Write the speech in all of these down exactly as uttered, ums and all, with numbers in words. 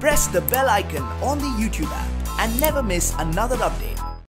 press the bell icon on the YouTube app and never miss another update.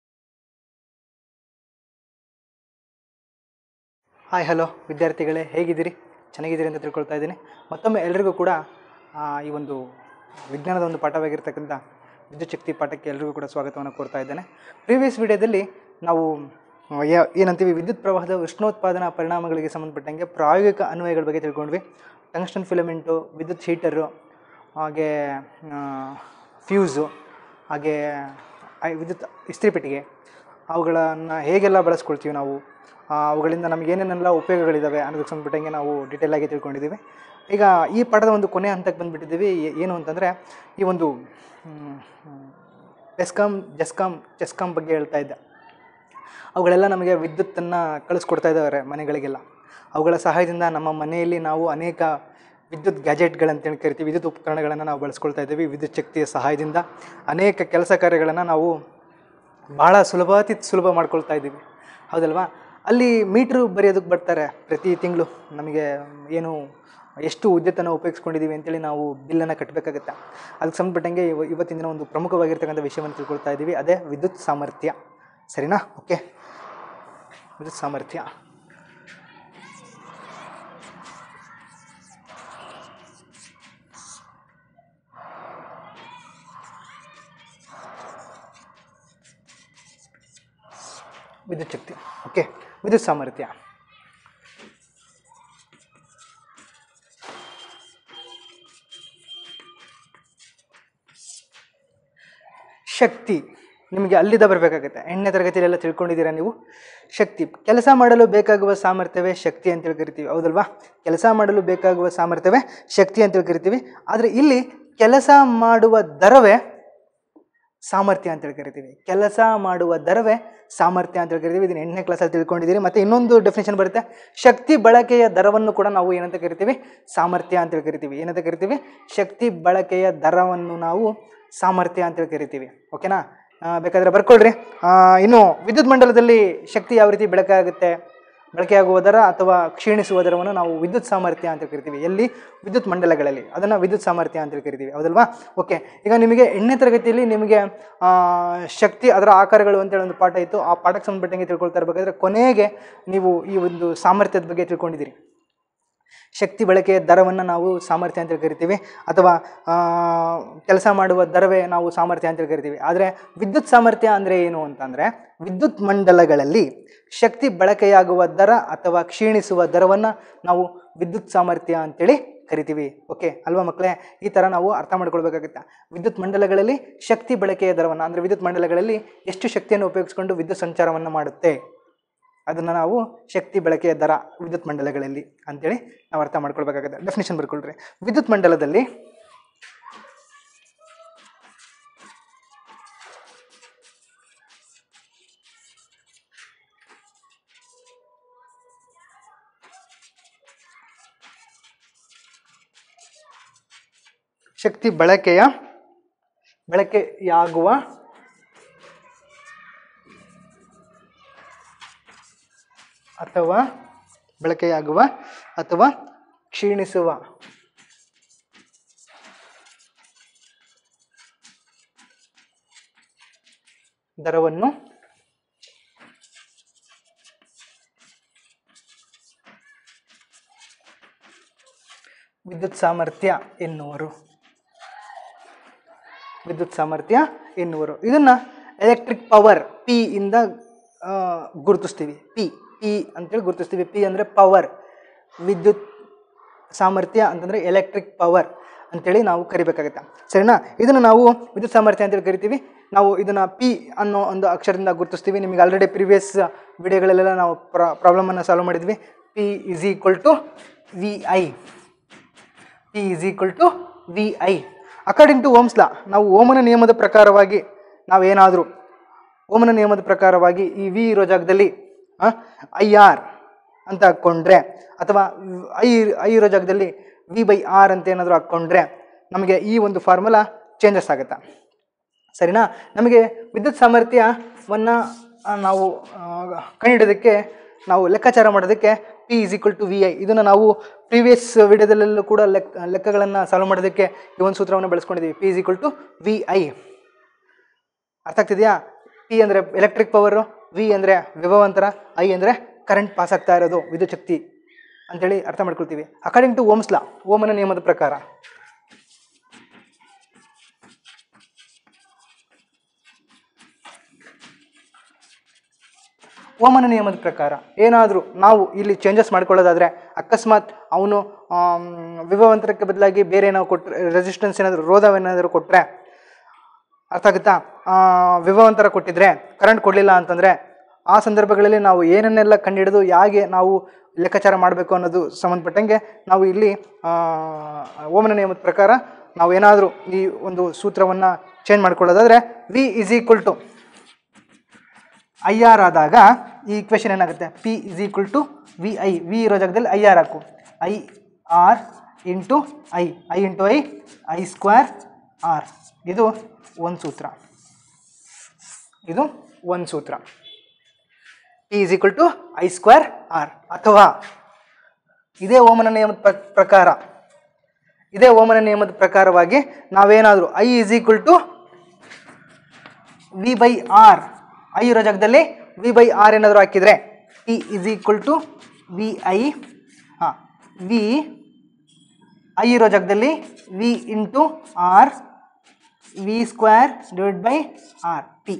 Hi hello ವಿದ್ಯಾರ್ಥಿಗಳೇ, ಹೇಗಿದ್ದೀರಿ? ಚೆನ್ನಾಗಿದ್ದೀರಿ ಅಂತ ತಿಳ್ಕೊಳ್ತಾ ಇದ್ದೀನಿ. ಮತ್ತೊಮ್ಮೆ ಎಲ್ಲರಿಗೂ ಕೂಡ ಈ ಒಂದು ವಿಜ್ಞಾನದ ಒಂದು ಪಾಠವಾಗಿರ್ತಕ್ಕಂಥ ವಿದ್ಯುತ್ ಶಕ್ತಿ ಪಾಠಕ್ಕೆ ಎಲ್ಲರಿಗೂ ಕೂಡ ಸ್ವಾಗತವನ್ನು ಕೋರ್ತಾ ಇದ್ದೇನೆ. ಪ್ರೀವಿಯಸ್ ವಿಡಿಯೋದಲ್ಲಿ ನಾವು ಏನಂತೀವಿ ವಿದ್ಯುತ್ ಪ್ರವಾಹದ ಉಷ್ಣೋತ್ಪಾದನಾ ಪರಿಣಾಮಗಳಿಗೆ ಸಂಬಂಧಪಟ್ಟಂಗೆ ಪ್ರಾಯೋಗಿಕ ಅನ್ವಯಗಳ ಬಗ್ಗೆ ತಿಳ್ಕೊಂಡ್ವಿ. ಟಂಗ್ಸ್ಟನ್ ಫಿಲಮೆಂಟು, ವಿದ್ಯುತ್ ಹೀಟರು, ಹಾಗೆ ಫ್ಯೂಸು, ಹಾಗೆ ವಿದ್ಯುತ್ ಇಸ್ತ್ರಿಪೆಟ್ಟಿಗೆ, ಅವುಗಳನ್ನು ಹೇಗೆಲ್ಲ ಬಳಸ್ಕೊಳ್ತೀವಿ ನಾವು, ಅವುಗಳಿಂದ ನಮಗೆ ಏನೇನೆಲ್ಲ ಉಪಯೋಗಗಳಿದ್ದಾವೆ ಅನ್ನೋದಕ್ಕೆ ಸಂಬಂಧಪಟ್ಟಂಗೆ ನಾವು ಡಿಟೇಲಾಗಿ ತಿಳ್ಕೊಂಡಿದ್ದೀವಿ. ಈಗ ಈ ಪಾಠದ ಒಂದು ಕೊನೆಯ ಹಂತಕ್ಕೆ ಬಂದುಬಿಟ್ಟಿದ್ದೀವಿ. ಏನು ಅಂತಂದರೆ ಈ ಒಂದು ಬೆಸ್ಕಾಮ್ ಜೆಸ್ಕಾಮ್ ಚೆಸ್ಕಾಮ್ ಬಗ್ಗೆ ಹೇಳ್ತಾ ಇದ್ದೆ. ಅವುಗಳೆಲ್ಲ ನಮಗೆ ವಿದ್ಯುತ್ತನ್ನು ಕಳಿಸ್ಕೊಡ್ತಾ ಇದ್ದಾವೆ ಮನೆಗಳಿಗೆಲ್ಲ. ಅವುಗಳ ಸಹಾಯದಿಂದ ನಮ್ಮ ಮನೆಯಲ್ಲಿ ನಾವು ಅನೇಕ ವಿದ್ಯುತ್ ಗ್ಯಾಜೆಟ್ಗಳಂತೇಳಿ ಕರಿತೀವಿ, ವಿದ್ಯುತ್ ಉಪಕರಣಗಳನ್ನು ನಾವು ಬಳಸ್ಕೊಳ್ತಾ ಇದ್ದೀವಿ. ವಿದ್ಯುತ್ ಶಕ್ತಿಯ ಸಹಾಯದಿಂದ ಅನೇಕ ಕೆಲಸ ಕಾರ್ಯಗಳನ್ನು ನಾವು ಭಾಳ ಸುಲಭ ಅತಿ ಸುಲಭ ಮಾಡ್ಕೊಳ್ತಾ ಇದ್ದೀವಿ, ಹೌದಲ್ವಾ? ಅಲ್ಲಿ ಮೀಟ್ರು ಬರೆಯೋದಕ್ಕೆ ಬರ್ತಾರೆ ಪ್ರತಿ ತಿಂಗಳು. ನಮಗೆ ಏನು ಎಷ್ಟು ವಿದ್ಯುತ್ತನ್ನು ಉಪಯೋಗಿಸ್ಕೊಂಡಿದ್ದೀವಿ ಅಂತೇಳಿ ನಾವು ಬಿಲ್ಲನ್ನು ಕಟ್ಟಬೇಕಾಗುತ್ತೆ. ಅದಕ್ಕೆ ಸಂಬಂಧಪಟ್ಟಂಗೆ ಇವ ಇವತ್ತಿನ ದಿನ ಒಂದು ಪ್ರಮುಖವಾಗಿರ್ತಕ್ಕಂಥ ವಿಷಯವನ್ನು ತಿಳ್ಕೊಳ್ತಾ ಇದ್ದೀವಿ, ಅದೇ ವಿದ್ಯುತ್ ಸಾಮರ್ಥ್ಯ. ಸರಿನಾ? ಓಕೆ, ವಿದ್ಯುತ್ ಸಾಮರ್ಥ್ಯ. ವಿದ್ಯುತ್ ಶಕ್ತಿ. ಓಕೆ, ವಿದ್ಯುತ್ ಸಾಮರ್ಥ್ಯ. ಶಕ್ತಿ ನಿಮಗೆ ಅಲ್ಲಿಂದ ಬರಬೇಕಾಗುತ್ತೆ. ಎಂಟನೇ ತರಗತಿಯಲ್ಲೆಲ್ಲ ತಿಳ್ಕೊಂಡಿದ್ದೀರಾ ನೀವು. ಶಕ್ತಿ, ಕೆಲಸ ಮಾಡಲು ಬೇಕಾಗುವ ಸಾಮರ್ಥ್ಯವೇ ಶಕ್ತಿ ಅಂತೇಳಿ ಕರಿತೀವಿ, ಹೌದಲ್ವಾ? ಕೆಲಸ ಮಾಡಲು ಬೇಕಾಗುವ ಸಾಮರ್ಥ್ಯವೇ ಶಕ್ತಿ ಅಂತೇಳಿ ಕರಿತೀವಿ. ಆದರೆ ಇಲ್ಲಿ ಕೆಲಸ ಮಾಡುವ ದರವೇ ಸಾಮರ್ಥ್ಯ ಅಂತೇಳಿ ಕರಿತೀವಿ. ಕೆಲಸ ಮಾಡುವ ದರವೇ ಸಾಮರ್ಥ್ಯ ಅಂತೇಳಿ ಕರಿತೀವಿ. ಇದನ್ನು ಎಂಟನೇ ಕ್ಲಾಸಲ್ಲಿ ತಿಳ್ಕೊಂಡಿದ್ದೀರಿ. ಮತ್ತು ಇನ್ನೊಂದು ಡೆಫಿನೇಷನ್ ಬರುತ್ತೆ, ಶಕ್ತಿ ಬಳಕೆಯ ದರವನ್ನು ಕೂಡ ನಾವು ಏನಂತ ಕರಿತೀವಿ? ಸಾಮರ್ಥ್ಯ ಅಂತೇಳಿ ಕರಿತೀವಿ. ಏನಂತ ಕರಿತೀವಿ? ಶಕ್ತಿ ಬಳಕೆಯ ದರವನ್ನು ನಾವು ಸಾಮರ್ಥ್ಯ ಅಂತೇಳಿ ಕರಿತೀವಿ. ಓಕೆನಾ? ಬೇಕಾದರೆ ಬರ್ಕೊಳ್ರಿ. ಇನ್ನು ವಿದ್ಯುತ್ ಮಂಡಲದಲ್ಲಿ ಶಕ್ತಿ ಯಾವ ರೀತಿ ಬಳಕೆಯಾಗುತ್ತೆ, ಬಳಕೆಯಾಗುವ ದರ ಅಥವಾ ಕ್ಷೀಣಿಸುವ ದರವನ್ನು ನಾವು ವಿದ್ಯುತ್ ಸಾಮರ್ಥ್ಯ ಅಂತ ಕರಿತೀವಿ. ಎಲ್ಲಿ? ವಿದ್ಯುತ್ ಮಂಡಲಗಳಲ್ಲಿ. ಅದನ್ನು ವಿದ್ಯುತ್ ಸಾಮರ್ಥ್ಯ ಅಂತೇಳಿ ಕರಿತೀವಿ, ಹೌದಲ್ವಾ? ಓಕೆ, ಈಗ ನಿಮಗೆ ಎಂಟನೇ ತರಗತಿಯಲ್ಲಿ ನಿಮಗೆ ಶಕ್ತಿ ಅದರ ಆಕಾರಗಳು ಅಂತೇಳಿ ಒಂದು ಪಾಠ ಇತ್ತು. ಆ ಪಾಠಕ್ಕೆ ಸಂಬಂಧಪಟ್ಟಂಗೆ ತಿಳ್ಕೊಳ್ತಾ ಇರಬೇಕಾದ್ರೆ ಕೊನೆಗೆ ನೀವು ಈ ಒಂದು ಸಾಮರ್ಥ್ಯದ ಬಗ್ಗೆ ತಿಳ್ಕೊಂಡಿದ್ದೀರಿ. ಶಕ್ತಿ ಬಳಕೆಯ ದರವನ್ನು ನಾವು ಸಾಮರ್ಥ್ಯ ಅಂತೇಳಿ ಕರಿತೀವಿ, ಅಥವಾ ಕೆಲಸ ಮಾಡುವ ದರವೇ ನಾವು ಸಾಮರ್ಥ್ಯ ಅಂತೇಳಿ ಕರಿತೀವಿ. ಆದರೆ ವಿದ್ಯುತ್ ಸಾಮರ್ಥ್ಯ ಅಂದರೆ ಏನು ಅಂತಂದರೆ, ವಿದ್ಯುತ್ ಮಂಡಲಗಳಲ್ಲಿ ಶಕ್ತಿ ಬಳಕೆಯಾಗುವ ದರ ಅಥವಾ ಕ್ಷೀಣಿಸುವ ದರವನ್ನು ನಾವು ವಿದ್ಯುತ್ ಸಾಮರ್ಥ್ಯ ಅಂತೇಳಿ ಕರಿತೀವಿ. ಓಕೆ ಅಲ್ವಾ ಮಕ್ಕಳೇ? ಈ ಥರ ನಾವು ಅರ್ಥ ಮಾಡ್ಕೊಳ್ಬೇಕಾಗುತ್ತೆ. ವಿದ್ಯುತ್ ಮಂಡಲಗಳಲ್ಲಿ ಶಕ್ತಿ ಬಳಕೆಯ ದರವನ್ನು, ಅಂದರೆ ವಿದ್ಯುತ್ ಮಂಡಲಗಳಲ್ಲಿ ಎಷ್ಟು ಶಕ್ತಿಯನ್ನು ಉಪಯೋಗಿಸ್ಕೊಂಡು ವಿದ್ಯುತ್ ಸಂಚಾರವನ್ನು ಮಾಡುತ್ತೆ, ಅದನ್ನು ನಾವು ಶಕ್ತಿ ಬಳಕೆಯ ದರ ವಿದ್ಯುತ್ ಮಂಡಲಗಳಲ್ಲಿ ಅಂತೇಳಿ ನಾವು ಅರ್ಥ ಮಾಡ್ಕೊಳ್ಬೇಕಾಗುತ್ತೆ. ಡೆಫಿನೇಷನ್ ಬರ್ಕೊಳ್ರಿ. ವಿದ್ಯುತ್ ಮಂಡಲದಲ್ಲಿ ಶಕ್ತಿ ಬಳಕೆಯ ಬಳಕೆಯಾಗುವ ಅಥವಾ ಬಳಕೆಯಾಗುವ ಅಥವಾ ಕ್ಷೀಣಿಸುವ ದರವನ್ನು ವಿದ್ಯುತ್ ಸಾಮರ್ಥ್ಯ ಎನ್ನುವರು. ವಿದ್ಯುತ್ ಸಾಮರ್ಥ್ಯ ಎನ್ನುವರು. ಇದನ್ನು ಎಲೆಕ್ಟ್ರಿಕ್ ಪವರ್ ಪಿ ಇಂದ ಗುರುತಿಸ್ತೀವಿ. ಪಿ ಪಿ ಅಂತೇಳಿ ಗುರುತಿಸ್ತೀವಿ. ಪಿ ಅಂದರೆ ಪವರ್, ವಿದ್ಯುತ್ ಸಾಮರ್ಥ್ಯ ಅಂತಂದರೆ ಎಲೆಕ್ಟ್ರಿಕ್ ಪವರ್ ಅಂತೇಳಿ ನಾವು ಕರಿಬೇಕಾಗುತ್ತೆ. ಸರಿನಾ? ಇದನ್ನು ನಾವು ವಿದ್ಯುತ್ ಸಾಮರ್ಥ್ಯ ಅಂತೇಳಿ ಕರಿತೀವಿ. ನಾವು ಇದನ್ನು ಪಿ ಅನ್ನೋ ಒಂದು ಅಕ್ಷರದಿಂದ ಗುರುತಿಸ್ತೀವಿ. ನಿಮಗೆ ಆಲ್ರೆಡಿ ಪ್ರಿವಿಯಸ್ ವಿಡಿಯೋಗಳಲ್ಲೆಲ್ಲ ನಾವು ಪ್ರಾ ಪ್ರಾಬ್ಲಮನ್ನು ಸಾಲ್ವ್ ಮಾಡಿದ್ವಿ. P is equal to V I. P is equal to V I. According to Ohm's law, ನಾವು ಓಮನ ನಿಯಮದ ಪ್ರಕಾರವಾಗಿ ನಾವೇನಾದರೂ ಓಮನ ನಿಯಮದ ಪ್ರಕಾರವಾಗಿ ಈ ವಿ ಇರೋ ಜಾಗದಲ್ಲಿ ಐ ಆರ್ ಅಂತ ಹಾಕ್ಕೊಂಡ್ರೆ, ಅಥವಾ ಐ ಐ ಇರೋ ಜಾಗದಲ್ಲಿ ವಿ ಬೈ ಆರ್ ಅಂತ ಏನಾದರೂ ಹಾಕ್ಕೊಂಡ್ರೆ ನಮಗೆ ಈ ಒಂದು ಫಾರ್ಮುಲಾ ಚೇಂಜಸ್ ಆಗುತ್ತೆ. ಸರಿನಾ? ನಮಗೆ ವಿದ್ಯುತ್ ಸಾಮರ್ಥ್ಯವನ್ನು ನಾವು ಕಂಡುಹಿಡೋದಕ್ಕೆ, ನಾವು ಲೆಕ್ಕಾಚಾರ ಮಾಡೋದಕ್ಕೆ P is equal to V I. ಇದನ್ನು ನಾವು ಪ್ರೀವಿಯಸ್ ವಿಡಿಯೋದಲ್ಲೆಲ್ಲೂ ಕೂಡ ಲೆಕ್ಕ ಲೆಕ್ಕಗಳನ್ನು ಸಾಲ್ವ್ ಮಾಡೋದಕ್ಕೆ ಈ ಒಂದು ಸೂತ್ರವನ್ನು ಬಳಸ್ಕೊಂಡಿದ್ದೀವಿ. P is equal to V I. ಅರ್ಥ ಆಗ್ತಿದೆಯಾ? ಪಿ ಅಂದರೆ ಎಲೆಕ್ಟ್ರಿಕ್ ಪವರು, ವಿ ಅಂದರೆ ವಿಭವಾಂತರ, ಐ ಅಂದರೆ ಕರೆಂಟ್ ಪಾಸ್ ಆಗ್ತಾ ಇರೋದು, ವಿದ್ಯುತ್ ಶಕ್ತಿ ಅಂತೇಳಿ ಅರ್ಥ ಮಾಡ್ಕೊಳ್ತೀವಿ. ಅಕಾರ್ಡಿಂಗ್ ಟು ಓಮ್ಸ್ ಲಾ, ಓಮನ ನಿಯಮದ ಪ್ರಕಾರ ಓಮನ ನಿಯಮದ ಪ್ರಕಾರ ಏನಾದರೂ ನಾವು ಇಲ್ಲಿ ಚೇಂಜಸ್ ಮಾಡ್ಕೊಳ್ಳೋದಾದರೆ, ಅಕಸ್ಮಾತ್ ಅವನು ವಿಭವಾಂತರಕ್ಕೆ ಬದಲಾಗಿ ಬೇರೆ ಏನಾದ್ರು ಕೊಟ್ಟರೆ, ರೆಸಿಸ್ಟೆನ್ಸ್ ಏನಾದರೂ ರೋಧವೇನಾದರೂ ಕೊಟ್ಟರೆ, ಅರ್ಥ ಆಗುತ್ತಾ? ವಿಭವಾಂತರ ಕೊಟ್ಟಿದ್ರೆ ಕರೆಂಟ್ ಕೊಡಲಿಲ್ಲ ಅಂತಂದರೆ ಆ ಸಂದರ್ಭಗಳಲ್ಲಿ ನಾವು ಏನನ್ನೆಲ್ಲ ಕಂಡುಹಿಡಿದು ಹೇಗೆ ನಾವು ಲೆಕ್ಕಾಚಾರ ಮಾಡಬೇಕು ಅನ್ನೋದು ಸಂಬಂಧಪಟ್ಟಂಗೆ ನಾವು ಇಲ್ಲಿ ಓಮನ ನಿಯಮದ ಪ್ರಕಾರ ನಾವು ಏನಾದರೂ ಈ ಒಂದು ಸೂತ್ರವನ್ನು ಚೇಂಜ್ ಮಾಡ್ಕೊಳ್ಳೋದಾದರೆ, V is equal to I R ಆದಾಗ ಈ ಇಕ್ವೇಷನ್ ಏನಾಗುತ್ತೆ? P is equal to V I. V ಇರೋ ಜಾಗದಲ್ಲಿ ಐ ಆರ್ ಹಾಕು. I R into I, I into I, I square R. ಇದು ಒಂದು ಸೂತ್ರ, ಇದು ಒಂದು ಸೂತ್ರ. P is equal to I square R. ಅಥವಾ ಇದೇ ಓಮನ ನಿಯಮದ ಪ್ರಕಾರ ಇದೇ ಓಮನ ನಿಯಮದ ಪ್ರಕಾರವಾಗಿ ನಾವೇನಾದರೂ I is equal to V by R, I ಇರೋ ಜಾಗದಲ್ಲಿ ವಿ ಬೈ ಆರ್ ಏನಾದರೂ ಹಾಕಿದರೆ, P is equal to V I, ಹಾಂ ವಿ ಐ ಇರೋ ಜಾಗದಲ್ಲಿ V into R, V square divide by R, P.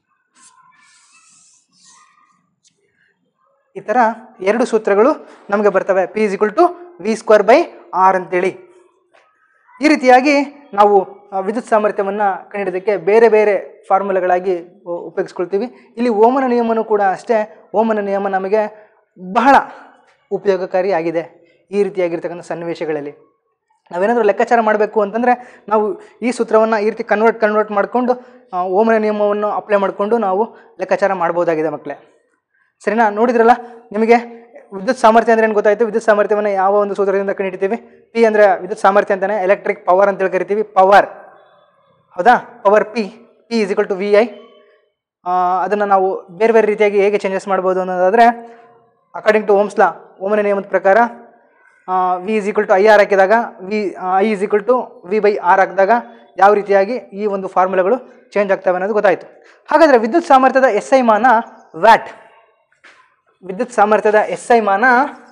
ಈ ಥರ ಎರಡು ಸೂತ್ರಗಳು ನಮಗೆ ಬರ್ತವೆ. P is equal to V square by R ಅಂತೇಳಿ. ಈ ರೀತಿಯಾಗಿ ನಾವು ವಿದ್ಯುತ್ ಸಾಮರ್ಥ್ಯವನ್ನು ಕಂಡುಹಿಡಿಯೋದಕ್ಕೆ ಬೇರೆ ಬೇರೆ ಫಾರ್ಮುಲಾಗಳಾಗಿ ಉಪಯೋಗಿಸ್ಕೊಳ್ತೀವಿ. ಇಲ್ಲಿ ಓಮನ ನಿಯಮನೂ ಕೂಡ ಅಷ್ಟೇ. ಓಮನ ನಿಯಮ ನಮಗೆ ಬಹಳ ಉಪಯೋಗಕಾರಿಯಾಗಿದೆ ಈ ರೀತಿಯಾಗಿರ್ತಕ್ಕಂಥ ಸನ್ನಿವೇಶಗಳಲ್ಲಿ. ನಾವೇನಾದರೂ ಲೆಕ್ಕಾಚಾರ ಮಾಡಬೇಕು ಅಂತಂದರೆ ನಾವು ಈ ಸೂತ್ರವನ್ನು ಈ ರೀತಿ ಕನ್ವರ್ಟ್ ಕನ್ವರ್ಟ್ ಮಾಡಿಕೊಂಡು ಓಮನ ನಿಯಮವನ್ನು ಅಪ್ಲೈ ಮಾಡಿಕೊಂಡು ನಾವು ಲೆಕ್ಕಾಚಾರ ಮಾಡ್ಬೋದಾಗಿದೆ ಮಕ್ಕಳೇ. ಸರಿನಾ? ನೋಡಿದ್ರಲ್ಲ, ನಿಮಗೆ ವಿದ್ಯುತ್ ಸಾಮರ್ಥ್ಯ ಅಂದರೆ ಏನು ಗೊತ್ತಾಯಿತು? ವಿದ್ಯುತ್ ಸಾಮರ್ಥ್ಯವನ್ನು ಯಾವ ಒಂದು ಸೂತ್ರದಿಂದ ಕಂಡುಹಿಡಿತೀವಿ? ಪಿ ಅಂದರೆ ವಿದ್ಯುತ್ ಸಾಮರ್ಥ್ಯ ಅಂತಲೇ, ಎಲೆಕ್ಟ್ರಿಕ್ ಪವರ್ ಅಂತೇಳಿ ಕರಿತೀವಿ, ಪವರ್. ಹೌದಾ? Power P, P is equal to V I. ಅದನ್ನು ನಾವು ಬೇರೆ ಬೇರೆ ರೀತಿಯಾಗಿ ಹೇಗೆ ಚೇಂಜಸ್ ಮಾಡ್ಬೋದು ಅನ್ನೋದಾದರೆ, ಅಕಾರ್ಡಿಂಗ್ ಟು ಓಮ್ಸ್ ಲಾ, ಓಮನ ನಿಯಮದ ಪ್ರಕಾರ V is equal to I R ಹಾಕಿದಾಗ, V I is equal to V by R ಹಾಕಿದಾಗ ಯಾವ ರೀತಿಯಾಗಿ ಈ ಒಂದು ಫಾರ್ಮುಲಾಗಳು ಚೇಂಜ್ ಆಗ್ತವೆ ಅನ್ನೋದು ಗೊತ್ತಾಯಿತು. ಹಾಗಾದರೆ ವಿದ್ಯುತ್ ಸಾಮರ್ಥ್ಯದ ಎಸ್ ಐ ಮಾನ ವ್ಯಾಟ್. ವಿದ್ಯುತ್ ಸಾಮರ್ಥ್ಯದ ಎಸ್ ಐ ಮಾನ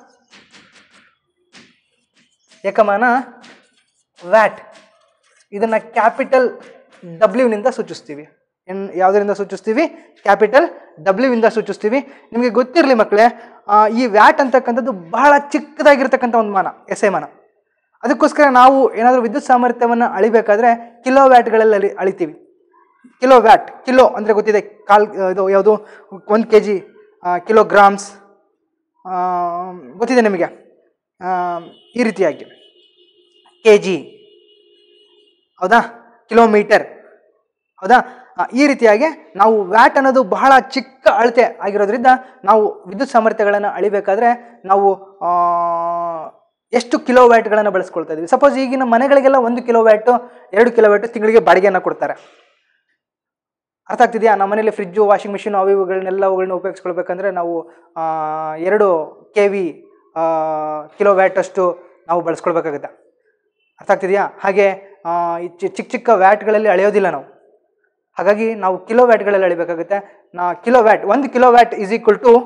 ಏಕಮಾನ ವ್ಯಾಟ್. ಇದನ್ನು ಕ್ಯಾಪಿಟಲ್ ಡಬ್ಲ್ಯೂನಿಂದ ಸೂಚಿಸ್ತೀವಿ. ಎನ್ ಯಾವುದರಿಂದ ಸೂಚಿಸ್ತೀವಿ? ಕ್ಯಾಪಿಟಲ್ ಡಬ್ಲ್ಯೂವಿಂದ ಸೂಚಿಸ್ತೀವಿ. ನಿಮಗೆ ಗೊತ್ತಿರಲಿ ಮಕ್ಕಳೇ, ಈ ವ್ಯಾಟ್ ಅಂತಕ್ಕಂಥದ್ದು ಬಹಳ ಚಿಕ್ಕದಾಗಿರ್ತಕ್ಕಂಥ ಒಂದು ಮಾನ, ಎಸ್ ಐ ಮಾನ. ಅದಕ್ಕೋಸ್ಕರ ನಾವು ಏನಾದರೂ ವಿದ್ಯುತ್ ಸಾಮರ್ಥ್ಯವನ್ನು ಅಳಿಬೇಕಾದ್ರೆ ಕಿಲೋ ವ್ಯಾಟ್ಗಳಲ್ಲಿ ಅಳಿ ಅಳಿತೀವಿ. ಕಿಲೋ ವ್ಯಾಟ್, ಕಿಲೋ ಅಂದರೆ ಗೊತ್ತಿದೆ, ಕಾಲ್ ಇದು ಯಾವುದು, ಒಂದು ಕೆ ಜಿ, ಕಿಲೋಗ್ರಾಮ್ಸ್ ಗೊತ್ತಿದೆ ನಿಮಗೆ. ಈ ರೀತಿಯಾಗಿ ಕೆ ಜಿ, ಹೌದಾ, ಕಿಲೋಮೀಟರ್, ಹೌದಾ. ಈ ರೀತಿಯಾಗಿ ನಾವು ವ್ಯಾಟ್ ಅನ್ನೋದು ಬಹಳ ಚಿಕ್ಕ ಅಳತೆ ಆಗಿರೋದ್ರಿಂದ ನಾವು ವಿದ್ಯುತ್ ಸಾಮರ್ಥ್ಯಗಳನ್ನು ಅಳಿಬೇಕಾದ್ರೆ ನಾವು ಎಷ್ಟು ಕಿಲೋ ವ್ಯಾಟ್ಗಳನ್ನು ಬಳಸ್ಕೊಳ್ತಾ ಇದ್ದೀವಿ. ಸಪೋಸ್ ಈಗಿನ ಮನೆಗಳಿಗೆಲ್ಲ ಒಂದು ಕಿಲೋ ವ್ಯಾಟು ಎರಡು ಕಿಲೋ ವ್ಯಾಟು ತಿಂಗಳಿಗೆ ಬಾಡಿಗೆಯನ್ನು ಕೊಡ್ತಾರೆ. ಅರ್ಥ ಆಗ್ತಿದೆಯಾ? ನಮ್ಮ ಮನೇಲಿ ಫ್ರಿಜ್ಜು, ವಾಷಿಂಗ್ ಮಿಷಿನ್ ಅವು ಇವುಗಳನ್ನೆಲ್ಲ ಅವುಗಳನ್ನ ಉಪಯೋಗಿಸ್ಕೊಳ್ಬೇಕಂದ್ರೆ ನಾವು ಎರಡು ಕೆ ವಿ ಕಿಲೋ ವ್ಯಾಟಷ್ಟು ನಾವು ಬಳಸ್ಕೊಳ್ಬೇಕಾಗುತ್ತೆ. ಅರ್ಥ ಆಗ್ತಿದೆಯಾ? ಹಾಗೆ ಚಿಕ್ಕ ಚಿಕ್ಕ ವ್ಯಾಟ್ಗಳಲ್ಲಿ ಅಳೆಯೋದಿಲ್ಲ ನಾವು. ಹಾಗಾಗಿ ನಾವು ಕಿಲೋ ವ್ಯಾಟ್ಗಳಲ್ಲಿ ಅಳಿಬೇಕಾಗುತ್ತೆ. ನಾ ಕಿಲೋ ವ್ಯಾಟ್, ಒಂದು kilo watt is equal to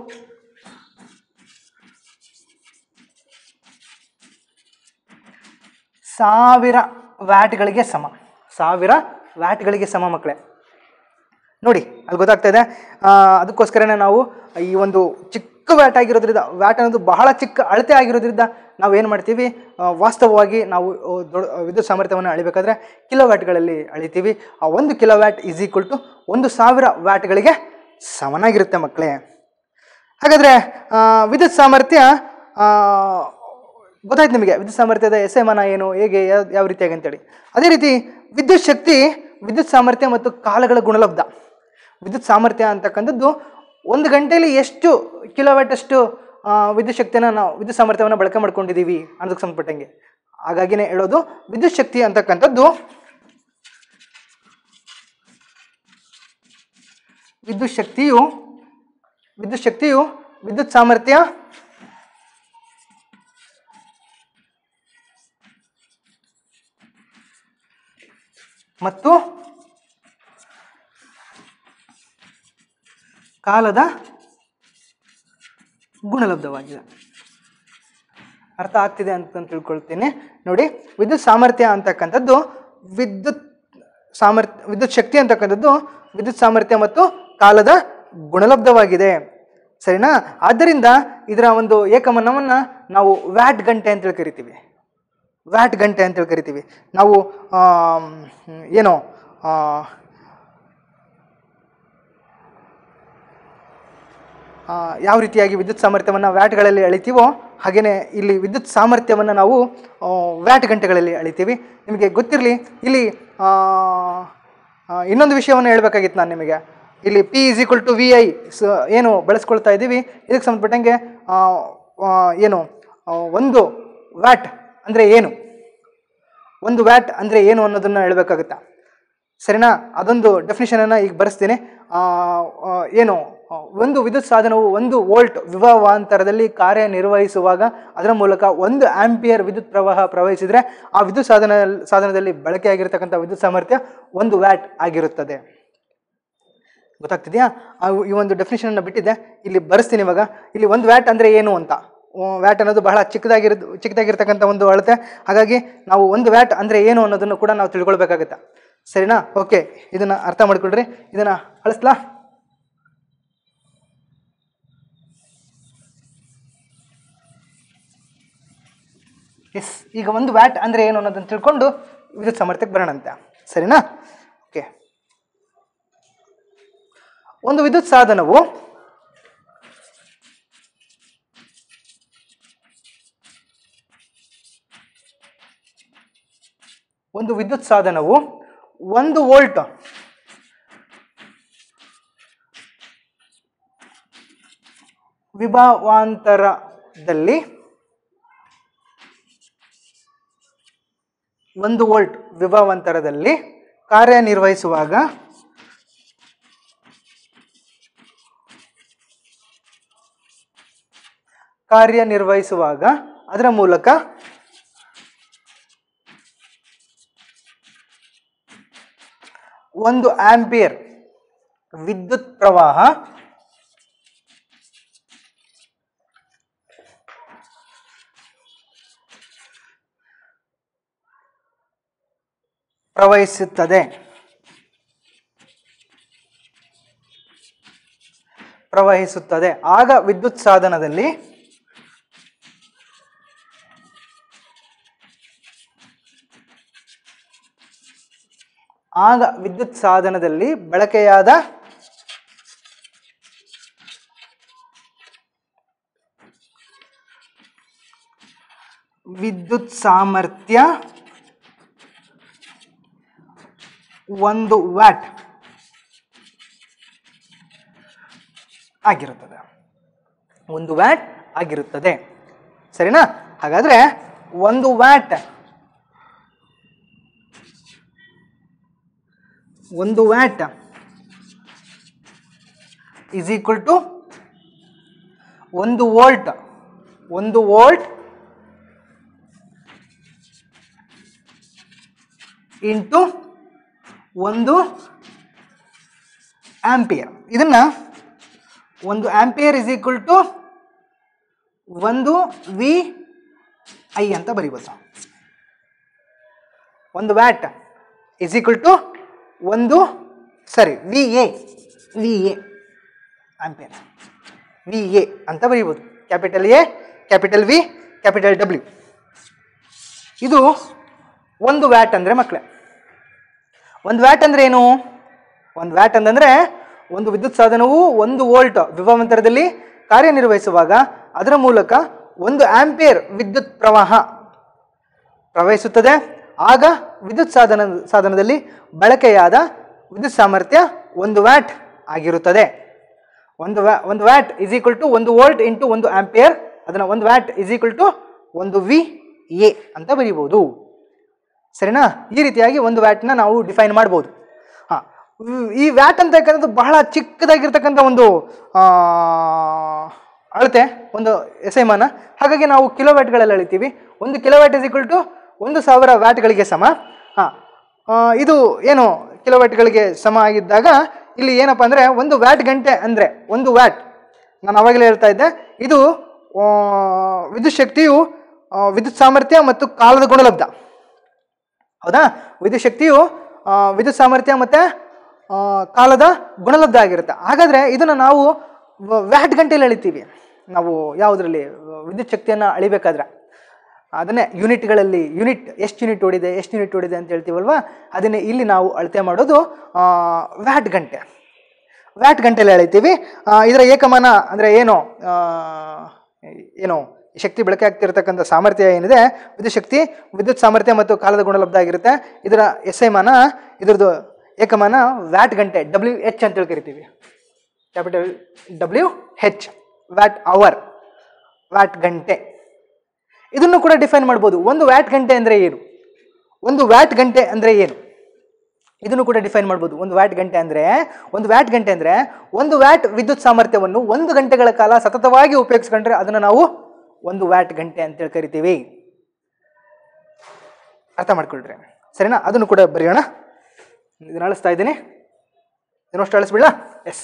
ಸಾವಿರ ವ್ಯಾಟ್ಗಳಿಗೆ ಸಮ. ಸಾವಿರ ವ್ಯಾಟ್ಗಳಿಗೆ ಸಮ ಮಕ್ಕಳೇ. ನೋಡಿ, ಅಲ್ಲಿ ಗೊತ್ತಾಗ್ತಾ ಇದೆ. ಅದಕ್ಕೋಸ್ಕರನೇ ನಾವು ಈ ಒಂದು ಚಿಕ್ಕ ವ್ಯಾಟ್ ಆಗಿರೋದ್ರಿಂದ, ವ್ಯಾಟ್ ಅನ್ನೋದು ಬಹಳ ಚಿಕ್ಕ ಅಳತೆ ಆಗಿರೋದ್ರಿಂದ ನಾವು ಏನು ಮಾಡ್ತೀವಿ, ವಾಸ್ತವವಾಗಿ ನಾವು ದೊಡ್ಡ ವಿದ್ಯುತ್ ಸಾಮರ್ಥ್ಯವನ್ನು ಅಳಿಬೇಕಾದ್ರೆ ಕಿಲೋ ವ್ಯಾಟ್ಗಳಲ್ಲಿ ಅಳಿತೀವಿ. ಆ ಒಂದು kilo watt is equal to ಒಂದು ಸಾವಿರ ವ್ಯಾಟ್ಗಳಿಗೆ ಸಮನಾಗಿರುತ್ತೆ ಮಕ್ಕಳೇ. ಹಾಗಾದರೆ ವಿದ್ಯುತ್ ಸಾಮರ್ಥ್ಯ ಗೊತ್ತಾಯ್ತು ನಿಮಗೆ. ವಿದ್ಯುತ್ ಸಾಮರ್ಥ್ಯದ ಎಸ್ ಐ ಮಾನ ಏನು, ಹೇಗೆ, ಯಾವ ಯಾವ ರೀತಿಯಾಗಿ ಅಂತೇಳಿ. ಅದೇ ರೀತಿ ವಿದ್ಯುತ್ ಶಕ್ತಿ, ವಿದ್ಯುತ್ ಸಾಮರ್ಥ್ಯ ಮತ್ತು ಕಾಲಗಳ ಗುಣಲಬ್ಧ. ವಿದ್ಯುತ್ ಸಾಮರ್ಥ್ಯ ಅಂತಕ್ಕಂಥದ್ದು ಒಂದು ಗಂಟೆಯಲ್ಲಿ ಎಷ್ಟು ಕಿಲೋವ್ಯಾಟ್ ಅಷ್ಟು ವಿದ್ಯುತ್ ಶಕ್ತಿಯನ್ನು ನಾವು ವಿದ್ಯುತ್ ಸಾಮರ್ಥ್ಯವನ್ನು ಬಳಕೆ ಮಾಡ್ಕೊಂಡಿದ್ದೀವಿ ಅನ್ನೋದಕ್ಕೆ ಸಂಬಂಧಪಟ್ಟಂಗೆ. ಹಾಗಾಗಿನೇ ಹೇಳೋದು ವಿದ್ಯುತ್ ಶಕ್ತಿ ಅಂತಕ್ಕಂಥದ್ದು ವಿದ್ಯುತ್ ಶಕ್ತಿಯು ವಿದ್ಯುತ್ ಶಕ್ತಿಯು ವಿದ್ಯುತ್ ಸಾಮರ್ಥ್ಯ ಮತ್ತು ಕಾಲದ ಗುಣಲಬ್ಧವಾಗಿದೆ. ಅರ್ಥ ಆಗ್ತಿದೆ ಅಂತ ತಿಳ್ಕೊಳ್ತೀನಿ. ನೋಡಿ, ವಿದ್ಯುತ್ ಸಾಮರ್ಥ್ಯ ಅಂತಕ್ಕಂಥದ್ದು ವಿದ್ಯುತ್ ಸಾಮರ್ಥ್ಯ ವಿದ್ಯುತ್ ಶಕ್ತಿ ಅಂತಕ್ಕಂಥದ್ದು ವಿದ್ಯುತ್ ಸಾಮರ್ಥ್ಯ ಮತ್ತು ಕಾಲದ ಗುಣಲಬ್ಧವಾಗಿದೆ. ಸರಿನಾ? ಆದ್ದರಿಂದ ಇದರ ಒಂದು ಏಕಮಾನವನ್ನು ನಾವು ವ್ಯಾಟ್ ಗಂಟೆ ಅಂತೇಳಿ ಕರಿತೀವಿ. ವ್ಯಾಟ್ ಗಂಟೆ ಅಂತೇಳಿ ಕರಿತೀವಿ. ನಾವು ಏನೋ ಯಾವ ರೀತಿಯಾಗಿ ವಿದ್ಯುತ್ ಸಾಮರ್ಥ್ಯವನ್ನು ವ್ಯಾಟ್ಗಳಲ್ಲಿ ಅಳಿತೀವೋ ಹಾಗೆಯೇ ಇಲ್ಲಿ ವಿದ್ಯುತ್ ಸಾಮರ್ಥ್ಯವನ್ನು ನಾವು ವ್ಯಾಟ್ ಗಂಟೆಗಳಲ್ಲಿ ಅಳಿತೀವಿ. ನಿಮಗೆ ಗೊತ್ತಿರಲಿ, ಇಲ್ಲಿ ಇನ್ನೊಂದು ವಿಷಯವನ್ನು ಹೇಳಬೇಕಾಗಿತ್ತು ನಾನು ನಿಮಗೆ. ಇಲ್ಲಿ P is equal to V I ಏನು ಬಳಸ್ಕೊಳ್ತಾ ಇದ್ದೀವಿ, ಇದಕ್ಕೆ ಸಂಬಂಧಪಟ್ಟಂಗೆ ಏನು ಒಂದು ವ್ಯಾಟ್ ಅಂದರೆ ಏನು, ಒಂದು ವ್ಯಾಟ್ ಅಂದರೆ ಏನು ಅನ್ನೋದನ್ನು ಹೇಳಬೇಕಾಗುತ್ತಾ. ಸರಿನಾ? ಅದೊಂದು ಡೆಫಿನಿಷನನ್ನು ಈಗ ಬರೆಸ್ತೀನಿ. ಏನು ಒಂದು ವಿದ್ಯುತ್ ಸಾಧನವು ಒಂದು ವೋಲ್ಟ್ ವಿಭವಾಂತರದಲ್ಲಿ ಕಾರ್ಯನಿರ್ವಹಿಸುವಾಗ ಅದರ ಮೂಲಕ ಒಂದು ಆಂಪಿಯರ್ ವಿದ್ಯುತ್ ಪ್ರವಾಹ ಪ್ರವಹಿಸಿದರೆ ಆ ವಿದ್ಯುತ್ ಸಾಧನ ಸಾಧನದಲ್ಲಿ ಬಳಕೆಯಾಗಿರ್ತಕ್ಕಂಥ ವಿದ್ಯುತ್ ಸಾಮರ್ಥ್ಯ ಒಂದು ವ್ಯಾಟ್ ಆಗಿರುತ್ತದೆ. ಗೊತ್ತಾಗ್ತಿದೆಯಾ? ಈ ಒಂದು ಡೆಫಿನಿಷನನ್ನು ಬಿಟ್ಟಿದ್ದೆ, ಇಲ್ಲಿ ಬರೆಸ್ತೀನಿ ಇವಾಗ. ಇಲ್ಲಿ ಒಂದು ವ್ಯಾಟ್ ಅಂದರೆ ಏನು ಅಂತ. ವ್ಯಾಟ್ ಅನ್ನೋದು ಬಹಳ ಚಿಕ್ಕದಾಗಿರ ಚಿಕ್ಕದಾಗಿರ್ತಕ್ಕಂಥ ಒಂದು ಅಳತೆ. ಹಾಗಾಗಿ ನಾವು ಒಂದು ವ್ಯಾಟ್ ಅಂದರೆ ಏನು ಅನ್ನೋದನ್ನು ಕೂಡ ನಾವು ತಿಳ್ಕೊಳ್ಬೇಕಾಗತ್ತೆ. ಸರಿನಾ? ಓಕೆ, ಇದನ್ನು ಅರ್ಥ ಮಾಡ್ಕೊಳ್ರಿ. ಇದನ್ನು ಅಳಿಸ್ಲಾ? ಎಸ್, ಈಗ ಒಂದು ವ್ಯಾಟ್ ಅಂದರೆ ಏನು ಅನ್ನೋದನ್ನು ತಿಳ್ಕೊಂಡು ವಿದ್ಯುತ್ ಸಾಮರ್ಥ್ಯಕ್ಕೆ ಬರೋಣಂತೆ. ಸರಿನಾ? ಓಕೆ, ಒಂದು ವಿದ್ಯುತ್ ಸಾಧನವು ಒಂದು ವಿದ್ಯುತ್ ಸಾಧನವು ಒಂದು ವೋಲ್ಟ್ ವಿಭವಾಂತರದಲ್ಲಿ ಒಂದು ವೋಲ್ಟ್ ವಿಭವಾಂತರದಲ್ಲಿ ಕಾರ್ಯನಿರ್ವಹಿಸುವಾಗ ಕಾರ್ಯನಿರ್ವಹಿಸುವಾಗ ಅದರ ಮೂಲಕ ಒಂದು ಆಂಪಿಯರ್ ವಿದ್ಯುತ್ ಪ್ರವಾಹ ಪ್ರವಹಿಸುತ್ತದೆ ಪ್ರವಹಿಸುತ್ತದೆ ಆಗ ವಿದ್ಯುತ್ ಸಾಧನದಲ್ಲಿ ಆಗ ವಿದ್ಯುತ್ ಸಾಧನದಲ್ಲಿ ಬಳಕೆಯಾದ ವಿದ್ಯುತ್ ಸಾಮರ್ಥ್ಯ ಒಂದು ವ್ಯಾಟ್ ಆಗಿರುತ್ತದೆ ಒಂದು ವ್ಯಾಟ್ ಆಗಿರುತ್ತದೆ ಸರಿನಾ? ಹಾಗಾದ್ರೆ ಒಂದು ವ್ಯಾಟ್ ಒಂದು ವ್ಯಾಟ್ ಇಸ್ ಈಕ್ವಲ್ ಟು ಒಂದು ವೋಲ್ಟ್ ಒಂದು ವೋಲ್ಟ್ ಇಂಟು ಒಂದು ಆಂಪಿಯರ್. ಇದನ್ನ ಒಂದು ಆಂಪಿಯರ್ ಇಸ್ ಈಕ್ವಲ್ ಟು ಒಂದು ವಿ ಐ ಅಂತ ಬರೀಬೋದು. ಒಂದು ವ್ಯಾಟ್ ಇಸ್ ಈಕ್ವಲ್ ಟು ಒಂದು ಸರಿ V A V A ampere V A ಅಂತ ಬರೀಬೋದು. Capital A, capital V, capital W. ಇದು ಒಂದು ವ್ಯಾಟ್ ಅಂದರೆ ಮಕ್ಕಳೇ, ಒಂದು ವ್ಯಾಟ್ ಅಂದರೆ ಏನು? ಒಂದು ವ್ಯಾಟ್ ಅಂತಂದರೆ ಒಂದು ವಿದ್ಯುತ್ ಸಾಧನವು ಒಂದು ವೋಲ್ಟ್ ವಿಭವಾಂತರದಲ್ಲಿ ಕಾರ್ಯನಿರ್ವಹಿಸುವಾಗ ಅದರ ಮೂಲಕ ಒಂದು ಆಂಪಿಯರ್ ವಿದ್ಯುತ್ ಪ್ರವಾಹ ಪ್ರವಹಿಸುತ್ತದೆ. ಆಗ ವಿದ್ಯುತ್ ಸಾಧನ ಸಾಧನದಲ್ಲಿ ಬಳಕೆಯಾದ ವಿದ್ಯುತ್ ಸಾಮರ್ಥ್ಯ ಒಂದು ವ್ಯಾಟ್ ಆಗಿರುತ್ತದೆ. ಒಂದು ವ್ಯಾ ಒಂದು ವ್ಯಾಟ್ ಇಸ್ ಈಕ್ವಲ್ ಟು ಒಂದು ವೋಲ್ಟ್ ಇಂಟು ಒಂದು ಆಂಪಿಯರ್. ಅದನ್ನು ಒಂದು ವ್ಯಾಟ್ ಇಸ್ ಈಕ್ವಲ್ ಟು ಒಂದು ವಿ ಎ ಅಂತ ಬರೀಬೋದು. ಸರಿನಾ? ಈ ರೀತಿಯಾಗಿ ಒಂದು ವ್ಯಾಟ್ನ ನಾವು ಡಿಫೈನ್ ಮಾಡ್ಬೋದು. ಹಾಂ, ಈ ವ್ಯಾಟ್ ಅಂತಕ್ಕಂಥದ್ದು ಬಹಳ ಚಿಕ್ಕದಾಗಿರ್ತಕ್ಕಂಥ ಒಂದು ಅಳತೆ, ಒಂದು ಎಸೆಮಾನ. ಹಾಗಾಗಿ ನಾವು ಕಿಲೋ ವ್ಯಾಟ್ಗಳಲ್ಲಿ ಅಳಿತೀವಿ. ಒಂದು kilo watt is equal to ಒಂದು ಸಾವಿರ ವ್ಯಾಟ್ಗಳಿಗೆ ಸಮ. ಹಾಂ, ಇದು ಏನು ಕಿಲೋವ್ಯಾಟ್ಗಳಿಗೆ ಸಮ ಆಗಿದ್ದಾಗ ಇಲ್ಲಿ ಏನಪ್ಪ ಅಂದರೆ ಒಂದು ವ್ಯಾಟ್ ಗಂಟೆ ಅಂದರೆ ಒಂದು ವ್ಯಾಟ್, ನಾನು ಅವಾಗಲೇ ಹೇಳ್ತಾ ಇದ್ದೆ, ಇದು ವಿದ್ಯುತ್ ಶಕ್ತಿಯು ವಿದ್ಯುತ್ ಸಾಮರ್ಥ್ಯ ಮತ್ತು ಕಾಲದ ಗುಣಲಬ್ಧ. ಹೌದಾ? ವಿದ್ಯುತ್ ಶಕ್ತಿಯು ವಿದ್ಯುತ್ ಸಾಮರ್ಥ್ಯ ಮತ್ತು ಕಾಲದ ಗುಣಲಬ್ಧ ಆಗಿರುತ್ತೆ. ಹಾಗಾದರೆ ಇದನ್ನು ನಾವು ವ್ಯಾಟ್ ಗಂಟೆಯಲ್ಲಿ ಅಳಿತೀವಿ. ನಾವು ಯಾವುದರಲ್ಲಿ ವಿದ್ಯುತ್ ಶಕ್ತಿಯನ್ನು ಅಳಿಬೇಕಾದ್ರೆ ಅದನ್ನೇ ಯೂನಿಟ್ಗಳಲ್ಲಿ, ಯೂನಿಟ್ ಎಷ್ಟು ಯೂನಿಟ್ ಓಡಿದೆ ಎಷ್ಟು ಯೂನಿಟ್ ಓಡಿದೆ ಅಂತ ಹೇಳ್ತೀವಲ್ವ, ಅದನ್ನೇ ಇಲ್ಲಿ ನಾವು ಅಳತೆ ಮಾಡೋದು ವ್ಯಾಟ್ ಗಂಟೆ. ವ್ಯಾಟ್ ಗಂಟೆಯಲ್ಲಿ ಅಳಿತೀವಿ. ಇದರ ಏಕಮಾನ ಅಂದರೆ ಏನು ಏನು ಶಕ್ತಿ ಬಳಕೆ ಆಗ್ತಿರ್ತಕ್ಕಂಥ ಸಾಮರ್ಥ್ಯ ಏನಿದೆ, ವಿದ್ಯುತ್ ಶಕ್ತಿ ವಿದ್ಯುತ್ ಸಾಮರ್ಥ್ಯ ಮತ್ತು ಕಾಲದ ಗುಣಲಬ್ಧ ಆಗಿರುತ್ತೆ. ಇದರ ಎಸ್ ಐ ಮಾನ, ಇದರದ್ದು ಏಕಮಾನ ವ್ಯಾಟ್ ಗಂಟೆ, ಡಬ್ಲ್ಯೂ ಎಚ್ ಅಂತೇಳಿ ಕರಿತೀವಿ. Capital W H, watt hour, watt ಗಂಟೆ. ಇದನ್ನು ಕೂಡ ಡಿಫೈನ್ ಮಾಡ್ಬೋದು. ಒಂದು ವ್ಯಾಟ್ ಗಂಟೆ ಅಂದರೆ ಏನು, ಒಂದು ವ್ಯಾಟ್ ಗಂಟೆ ಅಂದರೆ ಏನು, ಇದನ್ನು ಕೂಡ ಡಿಫೈನ್ ಮಾಡ್ಬೋದು. ಒಂದು ವ್ಯಾಟ್ ಗಂಟೆ ಅಂದರೆ ಒಂದು ವ್ಯಾಟ್ ಗಂಟೆ ಅಂದರೆ ಒಂದು ವ್ಯಾಟ್ ವಿದ್ಯುತ್ ಸಾಮರ್ಥ್ಯವನ್ನು ಒಂದು ಗಂಟೆಗಳ ಕಾಲ ಸತತವಾಗಿ ಉಪಯೋಗಿಸ್ಕೊಂಡ್ರೆ ಅದನ್ನು ನಾವು ಒಂದು ವ್ಯಾಟ್ ಗಂಟೆ ಅಂತೇಳಿ ಕರಿತೀವಿ. ಅರ್ಥ ಮಾಡ್ಕೊಳ್ರಿ, ಸರಿನಾ? ಅದನ್ನು ಕೂಡ ಬರೆಯೋಣ. ಇದನ್ನು ಅಳಿಸ್ತಾ ಇದ್ದೀನಿ. ಇದನ್ನಷ್ಟು ಅಳಿಸ್ಬಿಡ. Yes,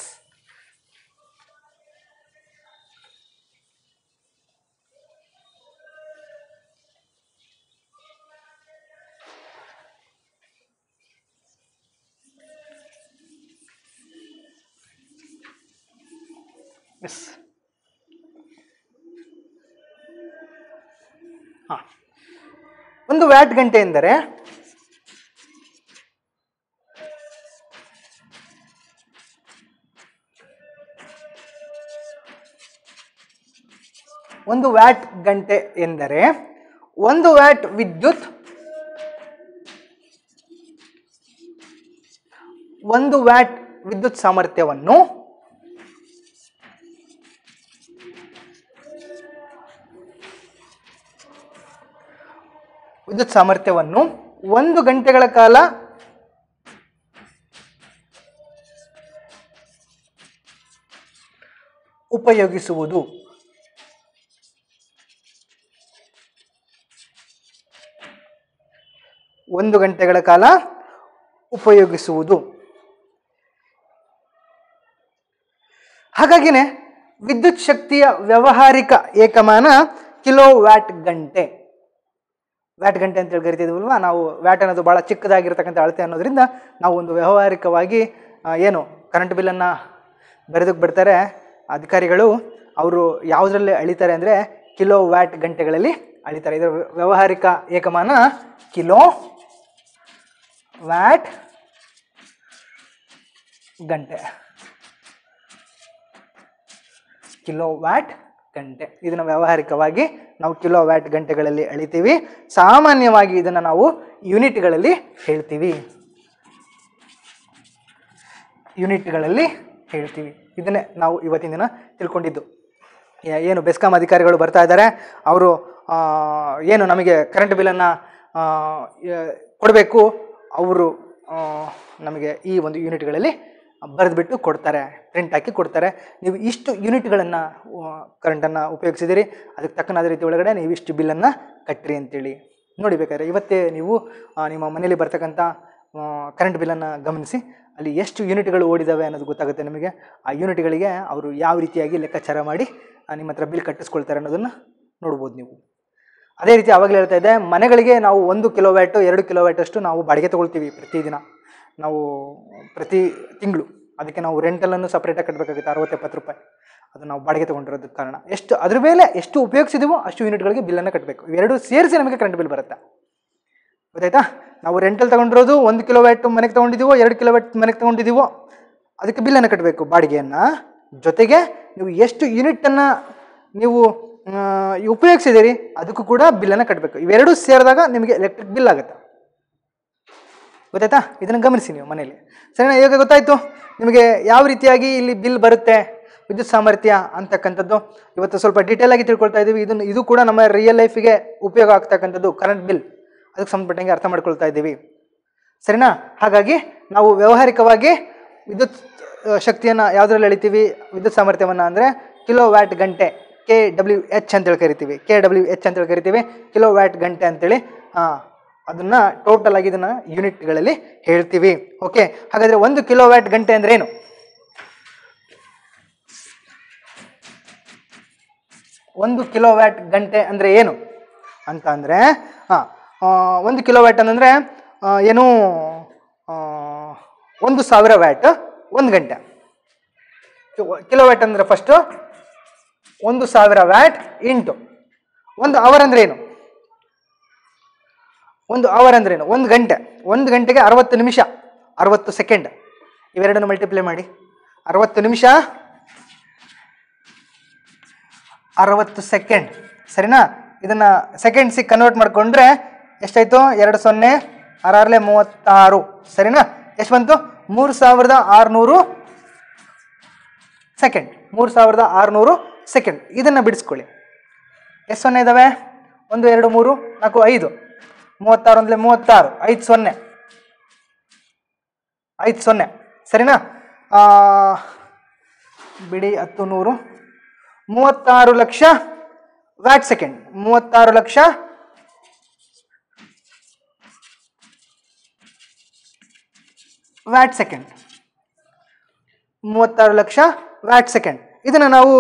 yes. ಹಾಂ, ಒಂದು ವ್ಯಾಟ್ ಗಂಟೆ ಎಂದರೆ ಒಂದು ವ್ಯಾಟ್ ಗಂಟೆ ಎಂದರೆ ಒಂದು ವ್ಯಾಟ್ ವಿದ್ಯುತ್ ಒಂದು ವ್ಯಾಟ್ ವಿದ್ಯುತ್ ಸಾಮರ್ಥ್ಯವನ್ನು ವಿದ್ಯುತ್ ಸಾಮರ್ಥ್ಯವನ್ನು ಒಂದು ಗಂಟೆಗಳ ಕಾಲ ಉಪಯೋಗಿಸುವುದು. ಒಂದು ಗಂಟೆಗಳ ಕಾಲ ಉಪಯೋಗಿಸುವುದು. ಹಾಗಾಗಿನೇ ವಿದ್ಯುತ್ ಶಕ್ತಿಯ ವ್ಯಾವಹಾರಿಕ ಏಕಮಾನ ಕಿಲೋ ವ್ಯಾಟ್ ಗಂಟೆ. ವ್ಯಾಟ್ ಗಂಟೆ ಅಂತ ಹೇಳಿ ಕರಿತಿದ್ವಲ್ವ ನಾವು. ವ್ಯಾಟ್ ಅನ್ನೋದು ಭಾಳ ಚಿಕ್ಕದಾಗಿರ್ತಕ್ಕಂಥ ಅಳತೆ ಅನ್ನೋದ್ರಿಂದ ನಾವು ಒಂದು ವ್ಯಾವಹಾರಿಕವಾಗಿ ಏನು ಕರೆಂಟ್ ಬಿಲ್ಲನ್ನು ಬರೆದಕ್ಕೆ ಬಿಡ್ತಾರೆ ಅಧಿಕಾರಿಗಳು, ಅವರು ಯಾವುದರಲ್ಲಿ ಅಳಿತಾರೆ ಅಂದರೆ ಕಿಲೋ ವ್ಯಾಟ್ ಗಂಟೆಗಳಲ್ಲಿ ಅಳಿತಾರೆ. ಇದರ ವ್ಯಾವಹಾರಿಕ ಏಕಮಾನ ಕಿಲೋ ವ್ಯಾಟ್ ಗಂಟೆ. ಕಿಲೋ ವ್ಯಾಟ್ ಗಂಟೆ ಇದನ್ನು ವ್ಯಾವಹಾರಿಕವಾಗಿ ನಾವು ಕಿಲೋ ವ್ಯಾಟ್ ಗಂಟೆಗಳಲ್ಲಿ ಅಳಿತೀವಿ. ಸಾಮಾನ್ಯವಾಗಿ ಇದನ್ನು ನಾವು ಯೂನಿಟ್ಗಳಲ್ಲಿ ಹೇಳ್ತೀವಿ. ಯೂನಿಟ್ಗಳಲ್ಲಿ ಹೇಳ್ತೀವಿ. ಇದನ್ನೇ ನಾವು ಇವತ್ತಿನ ದಿನ ತಿಳ್ಕೊಂಡಿದ್ದು. ಏನು ಬೆಸ್ಕಾಂ ಅಧಿಕಾರಿಗಳು ಬರ್ತಾ ಇದ್ದಾರೆ, ಅವರು ಏನು ನಮಗೆ ಕರೆಂಟ್ ಬಿಲ್ಲನ್ನು ಕೊಡಬೇಕು, ಅವರು ನಮಗೆ ಈ ಒಂದು ಯೂನಿಟ್ಗಳಲ್ಲಿ ಬರೆದುಬಿಟ್ಟು ಕೊಡ್ತಾರೆ, ಪ್ರಿಂಟ್ ಹಾಕಿ ಕೊಡ್ತಾರೆ. ನೀವು ಇಷ್ಟು ಯೂನಿಟ್ಗಳನ್ನು ಕರೆಂಟನ್ನು ಉಪಯೋಗಿಸಿದಿರಿ, ಅದಕ್ಕೆ ತಕ್ಕನಾದ ರೀತಿ ಒಳಗಡೆ ನೀವು ಇಷ್ಟು ಬಿಲ್ಲನ್ನು ಕಟ್ಟಿರಿ ಅಂತೇಳಿ ನೋಡಿ. ಬೇಕಾದ್ರೆ ಇವತ್ತೇ ನೀವು ನಿಮ್ಮ ಮನೇಲಿ ಬರ್ತಕ್ಕಂಥ ಕರೆಂಟ್ ಬಿಲ್ಲನ್ನು ಗಮನಿಸಿ, ಅಲ್ಲಿ ಎಷ್ಟು ಯೂನಿಟ್ಗಳು ಓಡಿದ್ದಾವೆ ಅನ್ನೋದು ಗೊತ್ತಾಗುತ್ತೆ ನಿಮಗೆ. ಆ ಯೂನಿಟ್ಗಳಿಗೆ ಅವರು ಯಾವ ರೀತಿಯಾಗಿ ಲೆಕ್ಕಾಚಾರ ಮಾಡಿ ನಿಮ್ಮ ಹತ್ರ ಬಿಲ್ ಕಟ್ಟಿಸ್ಕೊಳ್ತಾರೆ ಅನ್ನೋದನ್ನು ನೋಡ್ಬೋದು ನೀವು. ಅದೇ ರೀತಿ ಆವಾಗಲೇ ಹೇಳ್ತಾ ಇದ್ದೆ, ಮನೆಗಳಿಗೆ ನಾವು ಒಂದು ಕಿಲೋ ವ್ಯಾಟು ಎರಡು ಕಿಲೋ ವ್ಯಾಟಷ್ಟು ನಾವು ಬಾಡಿಗೆ ತೊಗೊಳ್ತೀವಿ ಪ್ರತಿದಿನ. ನಾವು ಪ್ರತಿ ತಿಂಗಳು ಅದಕ್ಕೆ ನಾವು ರೆಂಟಲನ್ನು ಸಪ್ರೇಟಾಗಿ ಕಟ್ಟಬೇಕಾಗುತ್ತೆ, ಅರವತ್ತು ಎಪ್ಪತ್ತು ರೂಪಾಯಿ. ಅದು ನಾವು ಬಾಡಿಗೆ ತೊಗೊಂಡಿರೋದಕ್ಕೆ ಕಾರಣ. ಎಷ್ಟು ಅದ್ರ ಮೇಲೆ ಎಷ್ಟು ಉಪಯೋಗಿಸಿದೀವೋ ಅಷ್ಟು ಯೂನಿಟ್ಗಳಿಗೆ ಬಿಲ್ಲನ್ನು ಕಟ್ಟಬೇಕು. ಇವೆರಡು ಸೇರಿಸಿ ನಮಗೆ ಕರೆಂಟ್ ಬಿಲ್ ಬರುತ್ತೆ. ಗೊತ್ತಾಯ್ತಾ? ನಾವು ರೆಂಟಲ್ ತೊಗೊಂಡಿರೋದು ಒಂದು ಕಿಲೋ ವ್ಯಾಟ್ ಮನೆಗೆ ತೊಗೊಂಡಿದ್ದೀವೋ ಎರಡು ಕಿಲೋ ವ್ಯಾಟ್ ಮನೆಗೆ ತೊಗೊಂಡಿದ್ದೀವೋ ಅದಕ್ಕೆ ಬಿಲ್ಲನ್ನು ಕಟ್ಟಬೇಕು, ಬಾಡಿಗೆಯನ್ನು. ಜೊತೆಗೆ ನೀವು ಎಷ್ಟು ಯೂನಿಟನ್ನು ನೀವು ಉಪಯೋಗಿಸಿದಿರಿ ಅದಕ್ಕೂ ಕೂಡ ಬಿಲ್ಲನ್ನು ಕಟ್ಟಬೇಕು. ಇವೆರಡೂ ಸೇರಿದಾಗ ನಿಮಗೆ ಎಲೆಕ್ಟ್ರಿಕ್ ಬಿಲ್ ಆಗುತ್ತೆ. ಗೊತ್ತಾಯ್ತಾ? ಇದನ್ನು ಗಮನಿಸಿ ನೀವು ಮನೇಲಿ. ಸರಿನಾ? ಇವಾಗ ಗೊತ್ತಾಯಿತು ನಿಮಗೆ ಯಾವ ರೀತಿಯಾಗಿ ಇಲ್ಲಿ ಬಿಲ್ ಬರುತ್ತೆ, ವಿದ್ಯುತ್ ಸಾಮರ್ಥ್ಯ ಅಂತಕ್ಕಂಥದ್ದು. ಇವತ್ತು ಸ್ವಲ್ಪ ಡೀಟೇಲ್ ಆಗಿ ತಿಳ್ಕೊಳ್ತಾ ಇದ್ದೀವಿ. ಇದನ್ನು ಇದು ಕೂಡ ನಮ್ಮ ರಿಯಲ್ ಲೈಫಿಗೆ ಉಪಯೋಗ ಆಗ್ತಕ್ಕಂಥದ್ದು ಕರೆಂಟ್ ಬಿಲ್. ಅದಕ್ಕೆ ಸಂಬಂಧಪಟ್ಟಂಗೆ ಅರ್ಥ ಮಾಡ್ಕೊಳ್ತಾ ಇದ್ದೀವಿ. ಸರಿನಾ? ಹಾಗಾಗಿ ನಾವು ವ್ಯಾವಹಾರಿಕವಾಗಿ ವಿದ್ಯುತ್ ಶಕ್ತಿಯನ್ನು ಯಾವುದರಲ್ಲಿ ಅಳಿತೀವಿ, ವಿದ್ಯುತ್ ಸಾಮರ್ಥ್ಯವನ್ನು ಅಂದರೆ ಕಿಲೋ ವ್ಯಾಟ್ ಗಂಟೆ, ಕೆ ಡಬ್ಲ್ಯೂ ಎಚ್ ಅಂತೇಳಿ ಕರಿತೀವಿ. ಕೆ ಡಬ್ಲ್ಯೂ ಎಚ್ ಅಂತೇಳಿ ಕರಿತೀವಿ, ಕಿಲೋ ವ್ಯಾಟ್ ಗಂಟೆ ಅಂತೇಳಿ ಹಾಂ ಅದನ್ನ ಟೋಟಲ್ ಆಗಿ ಇದನ್ನ ಯೂನಿಟ್ಗಳಲ್ಲಿ ಹೇಳ್ತೀವಿ. ಓಕೆ, ಹಾಗಾದ್ರೆ ಒಂದು ಕಿಲೋ ವ್ಯಾಟ್ ಗಂಟೆ ಅಂದ್ರೆ ಏನು? ಒಂದು ಕಿಲೋ ವ್ಯಾಟ್ ಗಂಟೆ ಅಂದ್ರೆ ಏನು ಅಂತ ಅಂದ್ರೆ ಹಾ ಒಂದು ಕಿಲೋ ವ್ಯಾಟ್ ಅಂತಂದ್ರೆ ಏನು ಒಂದು ಸಾವಿರ ವ್ಯಾಟ್ ಒಂದು ಗಂಟೆ. ಕಿಲೋ ವ್ಯಾಟ್ ಅಂದ್ರೆ ಫಸ್ಟ್ ಒಂದು ಸಾವಿರ ವ್ಯಾಟ್ ಇಂಟು ಒಂದು ಅವರ್ ಅಂದ್ರೆ ಏನು? ಒಂದು ಅವರ್ ಅಂದ್ರೆ ಏನು? ಒಂದು ಗಂಟೆ. ಒಂದು ಗಂಟೆಗೆ ಅರವತ್ತು ನಿಮಿಷ ಅರವತ್ತು ಸೆಕೆಂಡ್. ಇವೆರಡನ್ನು ಮಲ್ಟಿಪ್ಲೈ ಮಾಡಿ. ಅರವತ್ತು ನಿಮಿಷ ಅರವತ್ತು ಸೆಕೆಂಡ್, ಸರಿನಾ? ಇದನ್ನ ಸೆಕೆಂಡ್ಸಿಗೆ ಕನ್ವರ್ಟ್ ಮಾಡ್ಕೊಂಡ್ರೆ ಎಷ್ಟಾಯ್ತು? ಎರಡು ಸೊನ್ನೆ ಆರಾರ್ಲೆ ಮೂವತ್ತಾರು, ಸರಿನಾ? ಎಷ್ಟು ಬಂತು? ಮೂರು ಸಾವಿರದ ಆರುನೂರು ಸೆಕೆಂಡ್. ಮೂರು ಸಾವಿರದ ಆರುನೂರು ಸೆಕೆಂಡ್. ಇದನ್ನ ಬಿಡಿಸ್ಕೊಳ್ಳಿ. ಎಷ್ಟು ಸೊನ್ನೆ ಇದಾವೆ? ಒಂದು ಎರಡು ಮೂರು ನಾಲ್ಕು ಐದು. ಮೂವತ್ತಾರು ಅಂದ್ರೆ ಮೂವತ್ತಾರು, ಐದು ಸೊನ್ನೆ ಐದು ಸೊನ್ನೆ ಸರಿನಾ? ಬಿಡಿ ಹತ್ತು ನೂರು ಮೂವತ್ತಾರು ಲಕ್ಷ ವ್ಯಾಟ್ ಸೆಕೆಂಡ್. ಮೂವತ್ತಾರು ಲಕ್ಷ ವ್ಯಾಟ್ ಸೆಕೆಂಡ್. ಮೂವತ್ತಾರು ಲಕ್ಷ ವ್ಯಾಟ್ ಸೆಕೆಂಡ್. ಇದನ್ನ ನಾವು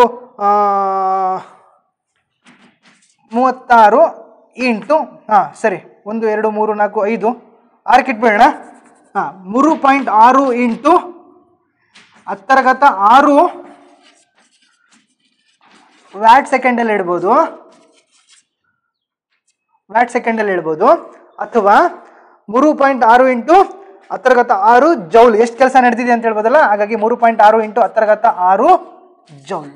ಮೂವತ್ತಾರು ಇಂಟು ಹಾ ಸರಿ ಒಂದು ಎರಡು ಮೂರು ನಾಲ್ಕು ಐದು ಆರಕ್ಕೆ ಇಟ್ಬಿಡೋಣ. ಹಾ ಮೂರು ಪಾಯಿಂಟ್ ಆರು ಇಂಟು ಹತ್ತರ ಘಾತ ಆರು ವ್ಯಾಟ್ ಸೆಕೆಂಡಲ್ಲಿ ಇಡ್ಬೋದು, ವ್ಯಾಟ್ ಸೆಕೆಂಡಲ್ಲಿ ಇಡ್ಬೋದು. ಅಥವಾ ಮೂರು ಪಾಯಿಂಟ್ ಆರು ಇಂಟು ಹತ್ತರ ಘಾತ ಆರು ಜೌಲ್. ಎಷ್ಟು ಕೆಲಸ ನಡೆದಿದೆ ಅಂತ ಹೇಳ್ಬೋದಲ್ಲ, ಹಾಗಾಗಿ ಮೂರು ಪಾಯಿಂಟ್ ಆರು ಇಂಟು ಹತ್ತರ ಘಾತ ಆರು ಜೌಲ್.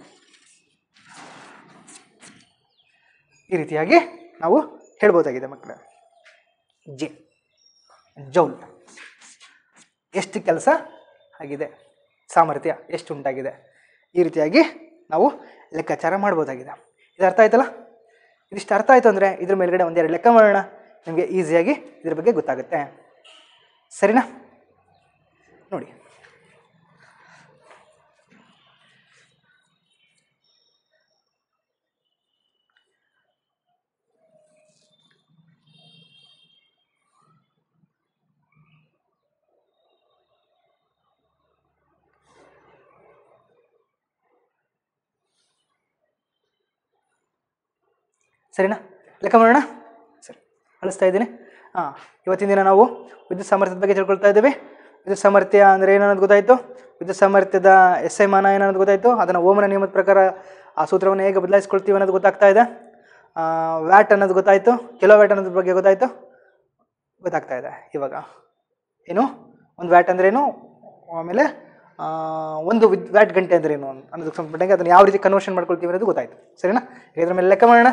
ಈ ರೀತಿಯಾಗಿ ನಾವು ಹೇಳ್ಬೋದಾಗಿದೆ ಮಕ್ಕಳೇ. ಜೆ ಜೌಲ್ ಎಷ್ಟು ಕೆಲಸ ಆಗಿದೆ, ಸಾಮರ್ಥ್ಯ ಎಷ್ಟು ಉಂಟಾಗಿದೆ, ಈ ರೀತಿಯಾಗಿ ನಾವು ಲೆಕ್ಕಾಚಾರ ಮಾಡ್ಬೋದಾಗಿದೆ. ಇದು ಅರ್ಥ ಆಯ್ತಲ್ಲ? ಇದಿಷ್ಟು ಅರ್ಥ ಆಯಿತು ಅಂದರೆ ಇದ್ರ ಮೇಲ್ಗಡೆ ಒಂದೆರಡು ಲೆಕ್ಕ ಮಾಡೋಣ, ನಿಮಗೆ ಈಸಿಯಾಗಿ ಇದ್ರ ಬಗ್ಗೆ ಗೊತ್ತಾಗುತ್ತೆ. ಸರಿನಾ? ನೋಡಿ, ಸರಿನಾ? ಲೆಕ್ಕ ಮಾಡೋಣ. ಸರಿ, ಅಳಿಸ್ತಾ ಇದ್ದೀನಿ. ಹಾಂ, ಇವತ್ತಿನ ದಿನ ನಾವು ವಿದ್ಯುತ್ ಸಾಮರ್ಥ್ಯದ ಬಗ್ಗೆ ತಿಳ್ಕೊಳ್ತಾ ಇದ್ದೀವಿ. ವಿದ್ಯುತ್ ಸಾಮರ್ಥ್ಯ ಅಂದರೆ ಏನನ್ನೋದು ಗೊತ್ತಾಯಿತು. ವಿದ್ಯುತ್ ಸಾಮರ್ಥ್ಯದ ಎಸ್ ಐ ಮಾನ ಏನನ್ನೋದು ಗೊತ್ತಾಯಿತು. ಅದನ್ನು ಓಮನ ನಿಯಮದ ಪ್ರಕಾರ ಆ ಸೂತ್ರವನ್ನು ಹೇಗೆ ಬದಲಾಯಿಸ್ಕೊಳ್ತೀವಿ ಅನ್ನೋದು ಗೊತ್ತಾಗ್ತಾ ಇದೆ. ವ್ಯಾಟ್ ಅನ್ನೋದು ಗೊತ್ತಾಯಿತು, ಕಿಲೋ ವ್ಯಾಟ್ ಅನ್ನೋದ್ರ ಬಗ್ಗೆ ಗೊತ್ತಾಯಿತು, ಗೊತ್ತಾಗ್ತಾ ಇದೆ. ಇವಾಗ ಏನು ಒಂದು ವ್ಯಾಟ್ ಅಂದ್ರೇನು, ಆಮೇಲೆ ಒಂದು ವಿದ್ ವ್ಯಾಟ್ ಗಂಟೆ ಅಂದ್ರೇನು ಅನ್ನೋದಕ್ಕೆ ಸಂಬಂಧಪಟ್ಟಂಗೆ ಅದನ್ನು ಯಾವ ರೀತಿ ಕನ್ವರ್ಷನ್ ಮಾಡ್ಕೊಳ್ತೀವಿ ಅನ್ನೋದು ಗೊತ್ತಾಯಿತು. ಸರಿನಾ? ಇದ್ರ ಮೇಲೆ ಲೆಕ್ಕ ಮಾಡೋಣ.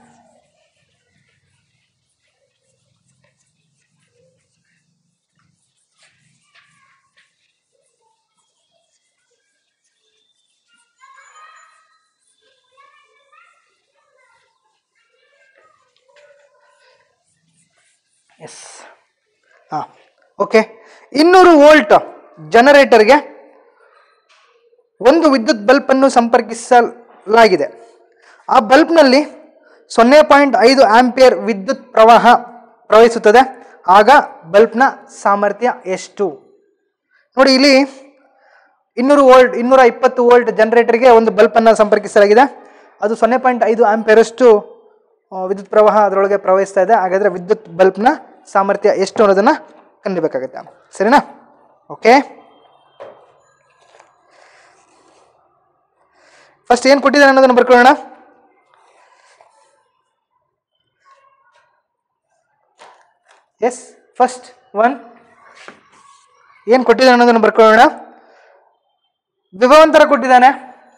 ಎಸ್, ಹಾಂ, ಓಕೆ. ಇನ್ನೂರು ವೋಲ್ಟ್ ಜನರೇಟರ್ಗೆ ಒಂದು ವಿದ್ಯುತ್ ಬಲ್ಬನ್ನು ಸಂಪರ್ಕಿಸಲಾಗಿದೆ. ಆ ಬಲ್ಬ್ನಲ್ಲಿ ಸೊನ್ನೆ ಪಾಯಿಂಟ್ ಐದು ಆಂಪಿಯರ್ ವಿದ್ಯುತ್ ಪ್ರವಾಹ ಪ್ರವಹಿಸುತ್ತದೆ. ಆಗ ಬಲ್ಬ್ನ ಸಾಮರ್ಥ್ಯ ಎಷ್ಟು? ನೋಡಿ, ಇಲ್ಲಿ ಇನ್ನೂರು ವೋಲ್ಟ್ ಇನ್ನೂರ ಇಪ್ಪತ್ತು ವೋಲ್ಟ್ ಜನರೇಟರ್ಗೆ ಒಂದು ಬಲ್ಬನ್ನು ಸಂಪರ್ಕಿಸಲಾಗಿದೆ. ಅದು ಸೊನ್ನೆ ಪಾಯಿಂಟ್ ಐದು ಆಂಪಿಯರಷ್ಟು ವಿದ್ಯುತ್ ಪ್ರವಾಹ ಅದರೊಳಗೆ ಪ್ರವಹಿಸ್ತಾ ಇದೆ. ಹಾಗಾದರೆ ವಿದ್ಯುತ್ ಬಲ್ಬ್ನ ಸಾಮರ್ಥ್ಯ ಎಷ್ಟು ಅನ್ನೋದನ್ನು ಕಂಡುಹಿಡಿಯಬೇಕಾಗುತ್ತೆ. ಸರಿನಾ? ಓಕೆ, ಫಸ್ಟ್ ಏನು ಕೊಟ್ಟಿದ್ದಾರೆ ಅನ್ನೋದನ್ನು ಬರ್ಕೊಳ್ಳೋಣ. ಎಸ್, ಫಸ್ಟ್ ಒನ್ ಏನು ಕೊಟ್ಟಿದ್ದಾನೆ ಅನ್ನೋದನ್ನು ಬರ್ಕೊಳ್ಳೋಣ. ವಿಭವಾಂತರ ಕೊಟ್ಟಿದ್ದಾನೆ.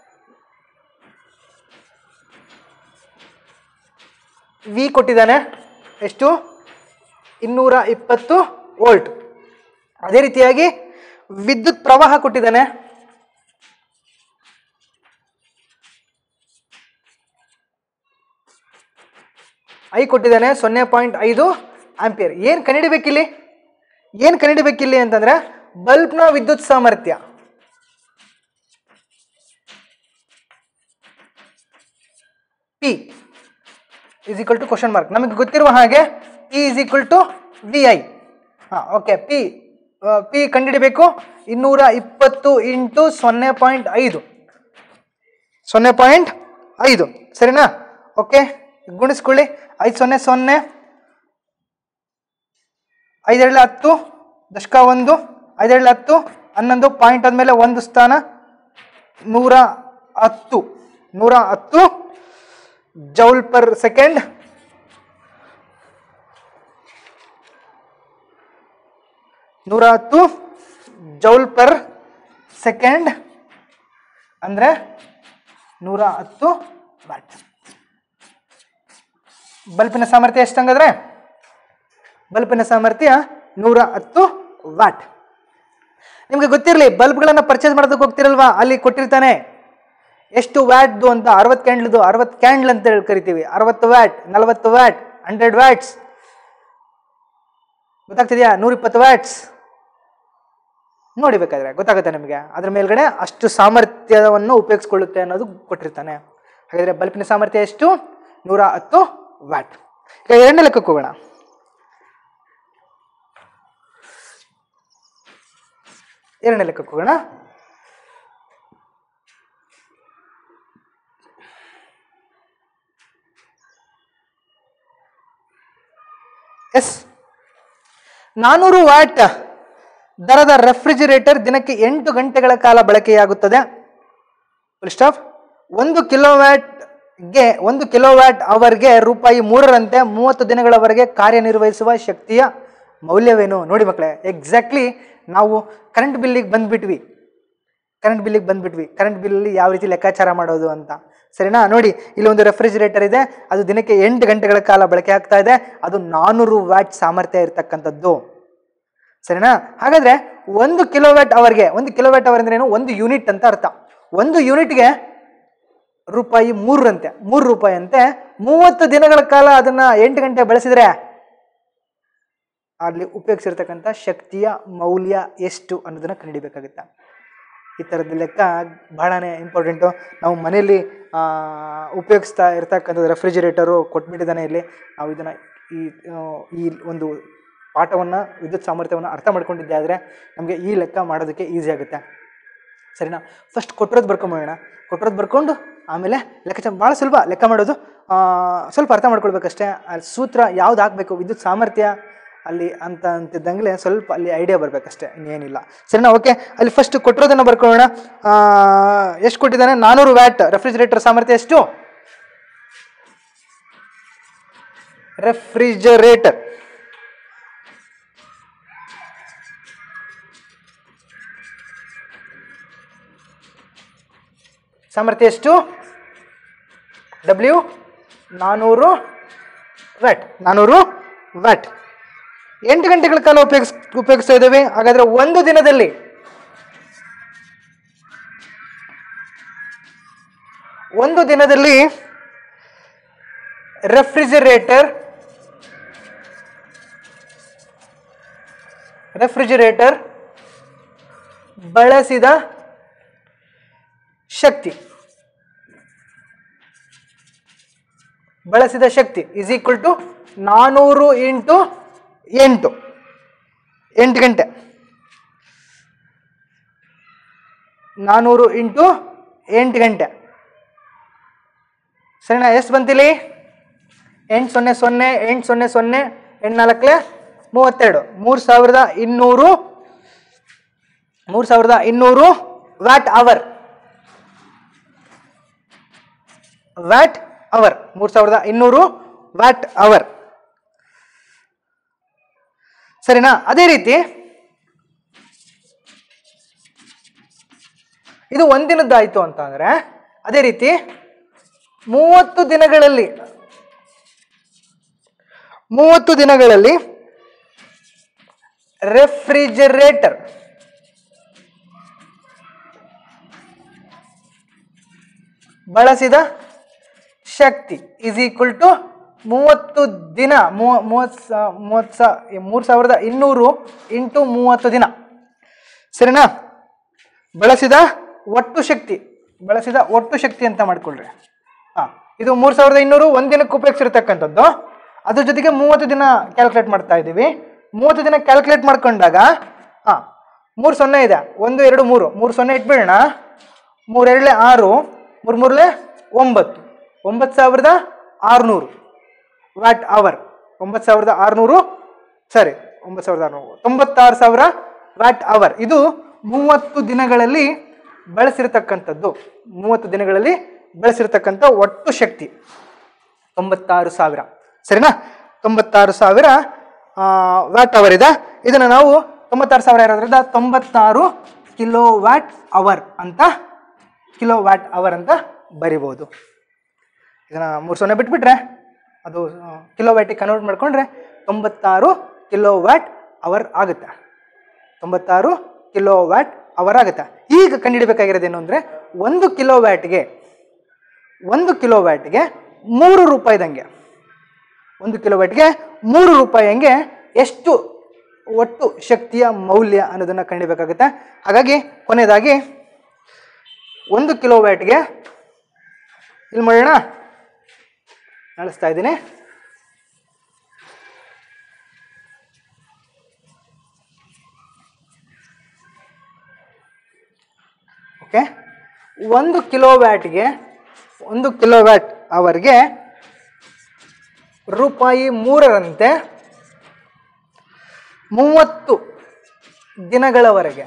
ವಿ ಕೊಟ್ಟಿದ್ದಾನೆ. ಎಷ್ಟು? ಇನ್ನೂರ ಇಪ್ಪತ್ತು ವೋಲ್ಟ್. ಅದೇ ರೀತಿಯಾಗಿ ವಿದ್ಯುತ್ ಪ್ರವಾಹ ಕೊಟ್ಟಿದ್ದಾನೆ. ಐ ಕೊಟ್ಟಿದ್ದಾನೆ ಸೊನ್ನೆ ಪಾಯಿಂಟ್ ಐದು ಆಂಪಿಯರ್. ಏನು ಕಂಡುಹಿಡಿಬೇಕಿಲ್ಲಿ ಏನು ಕಂಡುಹಿಡಿಬೇಕಿಲ್ಲಿ ಅಂತಂದ್ರೆ ಬಲ್ಬ್ನ ವಿದ್ಯುತ್ ಸಾಮರ್ಥ್ಯ. P is equal to question mark. ನಮಗೆ ಗೊತ್ತಿರುವ ಹಾಗೆ P is equal to V I. ಹಾಂ ಓಕೆ, ಪಿ ಪಿ ಕಂಡುಹಿಡಿಬೇಕು. ಇನ್ನೂರ ಇಪ್ಪತ್ತು ಇಂಟು ಸೊನ್ನೆ ಪಾಯಿಂಟ್ ಐದು ಸೊನ್ನೆ ಪಾಯಿಂಟ್ ಐದು ಸರಿನಾ? ಓಕೆ, ಗುಣಿಸ್ಕೊಳ್ಳಿ. ಐದು ಸೊನ್ನೆ ಸೊನ್ನೆ, ಐದೆರಡು ಹತ್ತು, ದಶಕ ಒಂದು, ಐದೆರಡು ಹತ್ತು, ಹನ್ನೊಂದು, ಪಾಯಿಂಟ್ ಆದಮೇಲೆ ಒಂದು ಸ್ಥಾನ, ನೂರ ಹತ್ತು ನೂರ ಹತ್ತು ಜೌಲ್ ಪರ್ ಸೆಕೆಂಡ್. ನೂರ ಹತ್ತು ಜೌಲ್ ಪರ್ ಸೆಕೆಂಡ್ ಅಂದರೆ ನೂರ ಹತ್ತು ವ್ಯಾಟ್. ಬಲ್ಪಿನ ಸಾಮರ್ಥ್ಯ ಎಷ್ಟಂಗಾದ್ರೆ? ಬಲ್ಪಿನ ಸಾಮರ್ಥ್ಯ ನೂರ ಹತ್ತು ವ್ಯಾಟ್. ನಿಮಗೆ ಗೊತ್ತಿರಲಿ, ಬಲ್ಬ್ಗಳನ್ನು ಪರ್ಚೇಸ್ ಮಾಡೋದಕ್ಕೆ ಹೋಗ್ತಿರಲ್ವಾ, ಅಲ್ಲಿ ಕೊಟ್ಟಿರ್ತಾನೆ ಎಷ್ಟು ವ್ಯಾಟ್ದು ಅಂತ. ಅರವತ್ತು ಕ್ಯಾಂಡ್ಲ್ದು ಅರವತ್ತು ಕ್ಯಾಂಡ್ಲ್ ಅಂತ ಹೇಳಿ ಕರಿತೀವಿ. ಅರವತ್ತು ವ್ಯಾಟ್, ನಲವತ್ತು ವ್ಯಾಟ್, ಹಂಡ್ರೆಡ್ ವ್ಯಾಟ್ಸ್, ಗೊತ್ತಾಗ್ತಿದೆಯಾ? ನೂರ ಇಪ್ಪತ್ತು ವ್ಯಾಟ್ಸ್ ನೋಡಿಬೇಕಾದ್ರೆ ಗೊತ್ತಾಗುತ್ತೆ ನಿಮಗೆ. ಅದ್ರ ಮೇಲ್ಗಡೆ ಅಷ್ಟು ಸಾಮರ್ಥ್ಯವನ್ನು ಉಪಯೋಗಿಸ್ಕೊಳ್ಳುತ್ತೆ ಅನ್ನೋದು ಕೊಟ್ಟಿರ್ತಾನೆ. ಹಾಗಾದರೆ ಬಲ್ಪಿನ ಸಾಮರ್ಥ್ಯ ಎಷ್ಟು? ನೂರ ಹತ್ತು ವ್ಯಾಟ್. ಈಗ ಎರಡನೇ ಲೆಕ್ಕಕ್ಕೆ ಹೋಗೋಣ. ಎರಡನೇ ಲೆಕ್ಕಕ್ಕೆ ಹೋಗೋಣ. ಎಸ್, ನಾನೂರು ವ್ಯಾಟ್ ದರದ ರೆಫ್ರಿಜಿರೇಟರ್ ದಿನಕ್ಕೆ ಎಂಟು ಗಂಟೆಗಳ ಕಾಲ ಬಳಕೆಯಾಗುತ್ತದೆ. Full stop. ಒಂದು ಕಿಲೋವ್ಯಾಟ್ಗೆ ಒಂದು ಕಿಲೋವ್ಯಾಟ್ ಅವರ್ಗೆ ರೂಪಾಯಿ ಮೂರರಂತೆ ಮೂವತ್ತು ದಿನಗಳವರೆಗೆ ಕಾರ್ಯನಿರ್ವಹಿಸುವ ಶಕ್ತಿಯ ಮೌಲ್ಯವೇನು? ನೋಡಿ ಮಕ್ಕಳೇ, ಎಕ್ಸಾಕ್ಟ್ಲಿ ನಾವು ಕರೆಂಟ್ ಬಿಲ್ಲಿಗೆ ಬಂದ್ಬಿಟ್ವಿ ಕರೆಂಟ್ ಬಿಲ್ಲಿಗೆ ಬಂದ್ಬಿಟ್ವಿ ಕರೆಂಟ್ ಬಿಲ್ಲಲ್ಲಿ ಯಾವ ರೀತಿ ಲೆಕ್ಕಾಚಾರ ಮಾಡೋದು ಅಂತ. ಸರಿನಾ? ನೋಡಿ, ಇಲ್ಲಿ ಒಂದು ರೆಫ್ರಿಜಿರೇಟರ್ ಇದೆ, ಅದು ದಿನಕ್ಕೆ ಎಂಟು ಗಂಟೆಗಳ ಕಾಲ ಬಳಕೆ ಆಗ್ತಾ ಇದೆ. ಅದು ನಾನ್ನೂರು ವ್ಯಾಟ್ ಸಾಮರ್ಥ್ಯ ಇರತಕ್ಕಂಥದ್ದು. ಸರಿನಾ? ಹಾಗಾದ್ರೆ ಒಂದು ಕಿಲೋವ್ಯಾಟ್ ಅವರ್ಗೆ, ಒಂದು ಕಿಲೋವ್ಯಾಟ್ ಅವರ್ ಅಂದ್ರೆ ಏನು? ಒಂದು ಯೂನಿಟ್ ಅಂತ ಅರ್ಥ. ಒಂದು ಯೂನಿಟ್ಗೆ ರೂಪಾಯಿ ಮೂರರಂತೆ ಮೂರು ರೂಪಾಯಿ ಅಂತೆ. ಮೂವತ್ತು ದಿನಗಳ ಕಾಲ ಅದನ್ನ ಎಂಟು ಗಂಟೆ ಬಳಸಿದ್ರೆ ಅಲ್ಲಿ ಉಪಯೋಗಿಸಿರ್ತಕ್ಕಂಥ ಶಕ್ತಿಯ ಮೌಲ್ಯ ಎಷ್ಟು ಅನ್ನೋದನ್ನ ಕಂಡುಹಿಡಿಬೇಕಾಗುತ್ತೆ. ಈ ಥರದ ಲೆಕ್ಕ ಬಹಳನೇ ಇಂಪಾರ್ಟೆಂಟು. ನಾವು ಮನೆಯಲ್ಲಿ ಉಪಯೋಗಿಸ್ತಾ ಇರ್ತಕ್ಕಂಥದ್ದು ರೆಫ್ರಿಜಿರೇಟರು ಕೊಟ್ಬಿಟ್ಟಿದ್ದಾನೆ ಇಲ್ಲಿ. ನಾವು ಇದನ್ನು ಈ ಈ ಒಂದು ಪಾಠವನ್ನು, ವಿದ್ಯುತ್ ಸಾಮರ್ಥ್ಯವನ್ನು ಅರ್ಥ ಮಾಡ್ಕೊಂಡಿದ್ದೆ ಆದರೆ ನಮಗೆ ಈ ಲೆಕ್ಕ ಮಾಡೋದಕ್ಕೆ ಈಸಿ ಆಗುತ್ತೆ. ಸರಿನಾ? ಫಸ್ಟ್ ಕೊಟ್ಟಿರೋದು ಬರ್ಕೊಂಬೋಣ. ಕೊಟ್ಟಿರೋದು ಬರ್ಕೊಂಡು ಆಮೇಲೆ ಲೆಕ್ಕಾಚಾರ ಭಾಳ ಸುಲಭ ಲೆಕ್ಕ ಮಾಡೋದು. ಸ್ವಲ್ಪ ಅರ್ಥ ಮಾಡ್ಕೊಳ್ಬೇಕಷ್ಟೇ. ಅಲ್ಲಿ ಸೂತ್ರ ಯಾವ್ದು ಹಾಕಬೇಕು, ವಿದ್ಯುತ್ ಸಾಮರ್ಥ್ಯ ಅಲ್ಲಿ ಅಂತ ಅಂತಿದ್ದಂಗೆ ಸ್ವಲ್ಪ ಅಲ್ಲಿ ಐಡಿಯಾ ಬರಬೇಕಷ್ಟೇ, ಇನ್ನೇನಿಲ್ಲ. ಸರಿನಾ? ಓಕೆ, ಅಲ್ಲಿ ಫಸ್ಟ್ ಕೊಟ್ಟಿರೋದನ್ನು ಬರ್ಕೊಳ್ಳೋಣ. ಎಷ್ಟು ಕೊಟ್ಟಿದ್ದಾನೆ? ನಾನ್ನೂರು ವ್ಯಾಟ್ ರೆಫ್ರಿಜಿರೇಟರ್ ಸಾಮರ್ಥ್ಯ ಎಷ್ಟು? ರೆಫ್ರಿಜರೇಟರ್ ಸಾಮರ್ಥ್ಯ ಎಷ್ಟು? ಡಬ್ಲ್ಯೂ ನಾನ್ನೂರು ವ್ಯಾಟ್. ನಾನ್ನೂರು ವ್ಯಾಟ್ ಎಂಟು ಗಂಟೆಗಳ ಕಾಲ ಉಪಯೋಗಿಸ್ ಉಪಯೋಗಿಸ್ತಾ ಇದ್ದೇವೆ. ಹಾಗಾದ್ರೆ ಒಂದು ದಿನದಲ್ಲಿ ಒಂದು ದಿನದಲ್ಲಿ ರೆಫ್ರಿಜರೇಟರ್ ರೆಫ್ರಿಜರೇಟರ್ ಬಳಸಿದ ಶಕ್ತಿ ಬಳಸಿದ ಶಕ್ತಿ ಇಸ್ ಈಕ್ವಲ್ ಟು ನಾನೂರು ಇಂಟು ಎಂಟು ಎಂಟು ಗಂಟೆ ನಾನೂರು ಇಂಟು ಎಂಟು ಗಂಟೆ ಸರಿನಾ? ಎಷ್ಟು ಬಂತಿಲ್ಲಿ? ಎಂಟು ಸೊನ್ನೆ ಸೊನ್ನೆ ಎಂಟು ಸೊನ್ನೆ ಸೊನ್ನೆ ಎಂಟು ನಾಲ್ಕಲೆ ಮೂವತ್ತೆರಡು. ಮೂರು ಸಾವಿರದ ಇನ್ನೂರು ಮೂರು ಸಾವಿರದ ಇನ್ನೂರು ವ್ಯಾಟ್ ಅವರ್ ವ್ಯಾಟ್ ಅವರ್ ಮೂರು ಸಾವಿರದ ಇನ್ನೂರು ವ್ಯಾಟ್ ಅವರ್ ಸರಿನಾ? ಅದೇ ರೀತಿ ಇದು ಒಂದಿನದ್ದಾಯ್ತು ಅಂತ ಅಂದ್ರೆ ಅದೇ ರೀತಿ ಮೂವತ್ತು ದಿನಗಳಲ್ಲಿ ಮೂವತ್ತು ದಿನಗಳಲ್ಲಿ ರೆಫ್ರಿಜರೇಟರ್ ಬಳಸಿದ ಶಕ್ತಿ ಇಸ್ ಈಕ್ವಲ್ ಟು ಮೂವತ್ತು ದಿನ ಮೂವತ್ ಮೂವತ್ ಮೂರು ಸಾವಿರದ ಇನ್ನೂರು ಇಂಟು ಮೂವತ್ತು ದಿನ ಸರಿನಾ? ಬಳಸಿದ ಒಟ್ಟು ಶಕ್ತಿ ಬಳಸಿದ ಒಟ್ಟು ಶಕ್ತಿ ಅಂತ ಮಾಡ್ಕೊಳ್ರಿ. ಹಾ, ಇದು ಮೂರು ಸಾವಿರದ ಇನ್ನೂರು ಒಂದಿನಕ್ಕೆ ಉಪಯೋಗಿಸಿರ್ತಕ್ಕಂಥದ್ದು. ಅದ್ರ ಜೊತೆಗೆ ಮೂವತ್ತು ದಿನ ಕ್ಯಾಲ್ಕುಲೇಟ್ ಮಾಡ್ತಾ ಇದ್ದೀವಿ. ಮೂವತ್ತು ದಿನ ಕ್ಯಾಲ್ಕುಲೇಟ್ ಮಾಡ್ಕೊಂಡಾಗ ಹಾ ಮೂರು ಸೊನ್ನೆ ಇದೆ, ಒಂದು ಎರಡು ಮೂರು ಮೂರು ಸೊನ್ನೆ ಇಟ್ಬಿಡೋಣ. ಮೂರೆರಡಲೆ ಆರು, ಮೂರು ಮೂರಲೆ ಒಂಬತ್ತು, ಒಂಬತ್ತು ಸಾವಿರದ ಆರುನೂರು ವ್ಯಾಟ್ ಅವರ್. ಒಂಬತ್ತು ಸಾವಿರದ ಆರುನೂರು ಸರಿ ಒಂಬತ್ತು ಸಾವಿರದ ಆರುನೂರು ತೊಂಬತ್ತಾರು ಸಾವಿರ ವ್ಯಾಟ್ ಅವರ್. ಇದು ಮೂವತ್ತು ದಿನಗಳಲ್ಲಿ ಬಳಸಿರ್ತಕ್ಕಂಥದ್ದು. ಮೂವತ್ತು ದಿನಗಳಲ್ಲಿ ಬಳಸಿರ್ತಕ್ಕಂಥ ಒಟ್ಟು ಶಕ್ತಿ ತೊಂಬತ್ತಾರು ಸಾವಿರ. ಸರಿನಾ? ತೊಂಬತ್ತಾರು ಸಾವಿರ ವ್ಯಾಟ್ ಅವರ್ ಇದೆ. ಇದನ್ನು ನಾವು ತೊಂಬತ್ತಾರು ಸಾವಿರ ಇರೋದ್ರಿಂದ ತೊಂಬತ್ತಾರು ಕಿಲೋ ವ್ಯಾಟ್ ಅವರ್ ಅಂತ ಕಿಲೋ ವ್ಯಾಟ್ ಅವರ್ ಅಂತ ಬರಿಬೋದು. ಇದನ್ನು ಮೂರು ಸೊನ್ನೆ ಬಿಟ್ಬಿಟ್ರೆ ಅದು ಕಿಲೋ ವ್ಯಾಟಿಗೆ ಕನ್ವರ್ಟ್ ಮಾಡಿಕೊಂಡ್ರೆ ತೊಂಬತ್ತಾರು ಕಿಲೋ ವ್ಯಾಟ್ ಅವರ್ ಆಗುತ್ತೆ. ತೊಂಬತ್ತಾರು ಕಿಲೋ ವ್ಯಾಟ್ ಅವರ್ ಆಗುತ್ತೆ. ಈಗ ಕಂಡುಹಿಡಬೇಕಾಗಿರೋದೇನು ಅಂದರೆ ಒಂದು ಕಿಲೋ ವ್ಯಾಟ್ಗೆ ಒಂದು ಕಿಲೋ ವ್ಯಾಟ್ಗೆ ಮೂರು ರೂಪಾಯಿದಂಗೆ ಒಂದು ಕಿಲೋ ವ್ಯಾಟ್ಗೆ ಮೂರು ರೂಪಾಯಿ ಹಂಗೆ ಎಷ್ಟು ಒಟ್ಟು ಶಕ್ತಿಯ ಮೌಲ್ಯ ಅನ್ನೋದನ್ನು ಕಂಡುಹಿಡಬೇಕಾಗುತ್ತೆ. ಹಾಗಾಗಿ ಕೊನೆಯದಾಗಿ ಒಂದು ಕಿಲೋ ವ್ಯಾಟ್ಗೆ ಇಲ್ಲಿ ಮಾಡೋಣ, ನಡೆಸ್ತಾ ಇದ್ದೀನಿ. ಓಕೆ, ಒಂದು ಕಿಲೋ ವ್ಯಾಟ್ಗೆ ಒಂದು ಕಿಲೋ ವ್ಯಾಟ್ ಅವರ್ಗೆ ರೂಪಾಯಿ ಮೂರರಂತೆ ಮೂವತ್ತು ದಿನಗಳವರೆಗೆ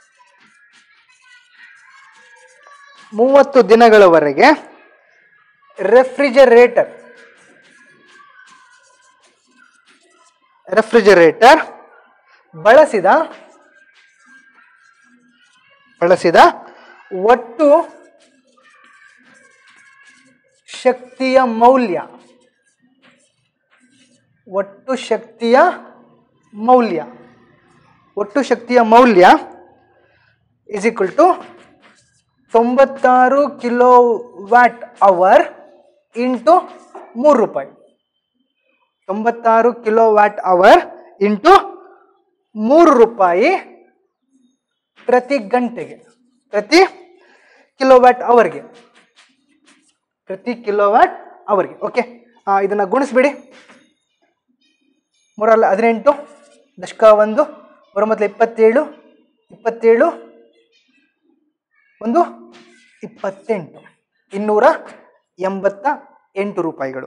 ಮೂವತ್ತು ದಿನಗಳವರೆಗೆ ರೆಫ್ರಿಜರೇಟರ್ ರೆಫ್ರಿಜರೇಟರ್ ಬಳಸಿದ ಬಳಸಿದ ಒಟ್ಟು ಶಕ್ತಿಯ ಮೌಲ್ಯ ಒಟ್ಟು ಶಕ್ತಿಯ ಮೌಲ್ಯ ಒಟ್ಟು ಶಕ್ತಿಯ ಮೌಲ್ಯ ಇಸ್ ಈಕ್ವಲ್ ಟು ತೊಂಬತ್ತಾರು ಕಿಲೋ ವ್ಯಾಟ್ ಅವರ್ ಇಂಟು ಮೂರು ರೂಪಾಯಿ. ತೊಂಬತ್ತಾರು ಕಿಲೋ ವ್ಯಾಟ್ ಅವರ್ ಇಂಟು ಮೂರು ರೂಪಾಯಿ ಪ್ರತಿ ಗಂಟೆಗೆ, ಪ್ರತಿ ಕಿಲೋ ವ್ಯಾಟ್ ಅವರ್ಗೆ ಪ್ರತಿ ಕಿಲೋ ವ್ಯಾಟ್ ಅವರ್ಗೆ. ಓಕೆ, ಇದನ್ನು ಗುಣಿಸ್ಬಿಡಿ. ಮೂರಲ್ಲ ಹದಿನೆಂಟು, ದಶಕ ಒಂದು, ಮೂರೊಂಬತ್ತಲೆ ಇಪ್ಪತ್ತೇಳು, ಇಪ್ಪತ್ತೇಳು ಒಂದು ಇಪ್ಪತ್ತೆಂಟು, ಇನ್ನೂರ ಎಂಬತ್ತ ಎಂಟು ರೂಪಾಯಿಗಳು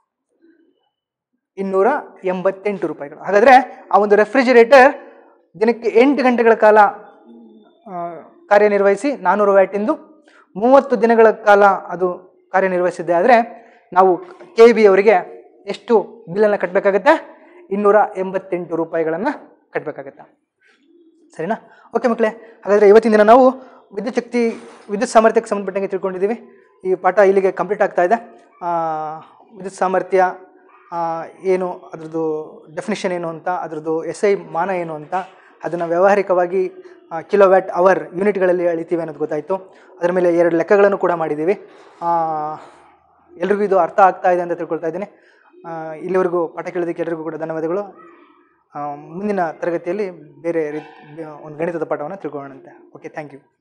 ಇನ್ನೂರ ಎಂಬತ್ತೆಂಟು ರೂಪಾಯಿಗಳು. ಹಾಗಾದರೆ ಆ ಒಂದು ರೆಫ್ರಿಜಿರೇಟರ್ ದಿನಕ್ಕೆ ಎಂಟು ಗಂಟೆಗಳ ಕಾಲ ಕಾರ್ಯನಿರ್ವಹಿಸಿ ನಾನ್ನೂರು ವ್ಯಾಟಿಂದು ಮೂವತ್ತು ದಿನಗಳ ಕಾಲ ಅದು ಕಾರ್ಯನಿರ್ವಹಿಸಿದ್ದೆ ಆದರೆ ನಾವು ಕೆ ಬಿ ಅವರಿಗೆ ಎಷ್ಟು ಬಿಲ್ಲನ್ನು ಕಟ್ಟಬೇಕಾಗತ್ತೆ? ಇನ್ನೂರ ಎಂಬತ್ತೆಂಟು ರೂಪಾಯಿಗಳನ್ನು ಕಟ್ಟಬೇಕಾಗತ್ತೆ. ಸರಿನಾ? ಓಕೆ ಮಕ್ಕಳೇ, ಹಾಗಾದರೆ ಇವತ್ತಿನ ದಿನ ನಾವು ವಿದ್ಯುತ್ ಶಕ್ತಿ ವಿದ್ಯುತ್ ಸಾಮರ್ಥ್ಯಕ್ಕೆ ಸಂಬಂಧಪಟ್ಟಂಗೆ ತಿಳ್ಕೊಂಡಿದ್ದೀವಿ. ಈ ಪಾಠ ಇಲ್ಲಿಗೆ ಕಂಪ್ಲೀಟ್ ಆಗ್ತಾ ಇದೆ. ವಿದ್ಯುತ್ ಸಾಮರ್ಥ್ಯ ಏನು, ಅದರದ್ದು ಡೆಫಿನಿಷನ್ ಏನು ಅಂತ, ಅದರದ್ದು ಎಸ್ ಐ ಮಾನ ಏನು ಅಂತ, ಅದನ್ನು ವ್ಯಾವಹಾರಿಕವಾಗಿ ಕಿಲೋ ವ್ಯಾಟ್ ಅವರ್ ಯೂನಿಟ್ಗಳಲ್ಲಿ ಅಳಿತೀವಿ ಅನ್ನೋದು ಗೊತ್ತಾಯಿತು. ಅದರ ಮೇಲೆ ಎರಡು ಲೆಕ್ಕಗಳನ್ನು ಕೂಡ ಮಾಡಿದ್ದೀವಿ. ಎಲ್ರಿಗೂ ಇದು ಅರ್ಥ ಆಗ್ತಾ ಇದೆ ಅಂತ ತಿಳ್ಕೊಳ್ತಾ ಇದ್ದೀನಿ. ಇಲ್ಲಿವರೆಗೂ ಪಾಠ ಕೇಳೋದಕ್ಕೆ ಎಲ್ಲರಿಗೂ ಕೂಡ ಧನ್ಯವಾದಗಳು. ಮುಂದಿನ ತರಗತಿಯಲ್ಲಿ ಬೇರೆ ರೀತಿ ಒಂದು ಗಣಿತದ ಪಾಠವನ್ನು ತಿಳ್ಕೊಳ್ಳೋಣಂತೆ. Okay, thank you.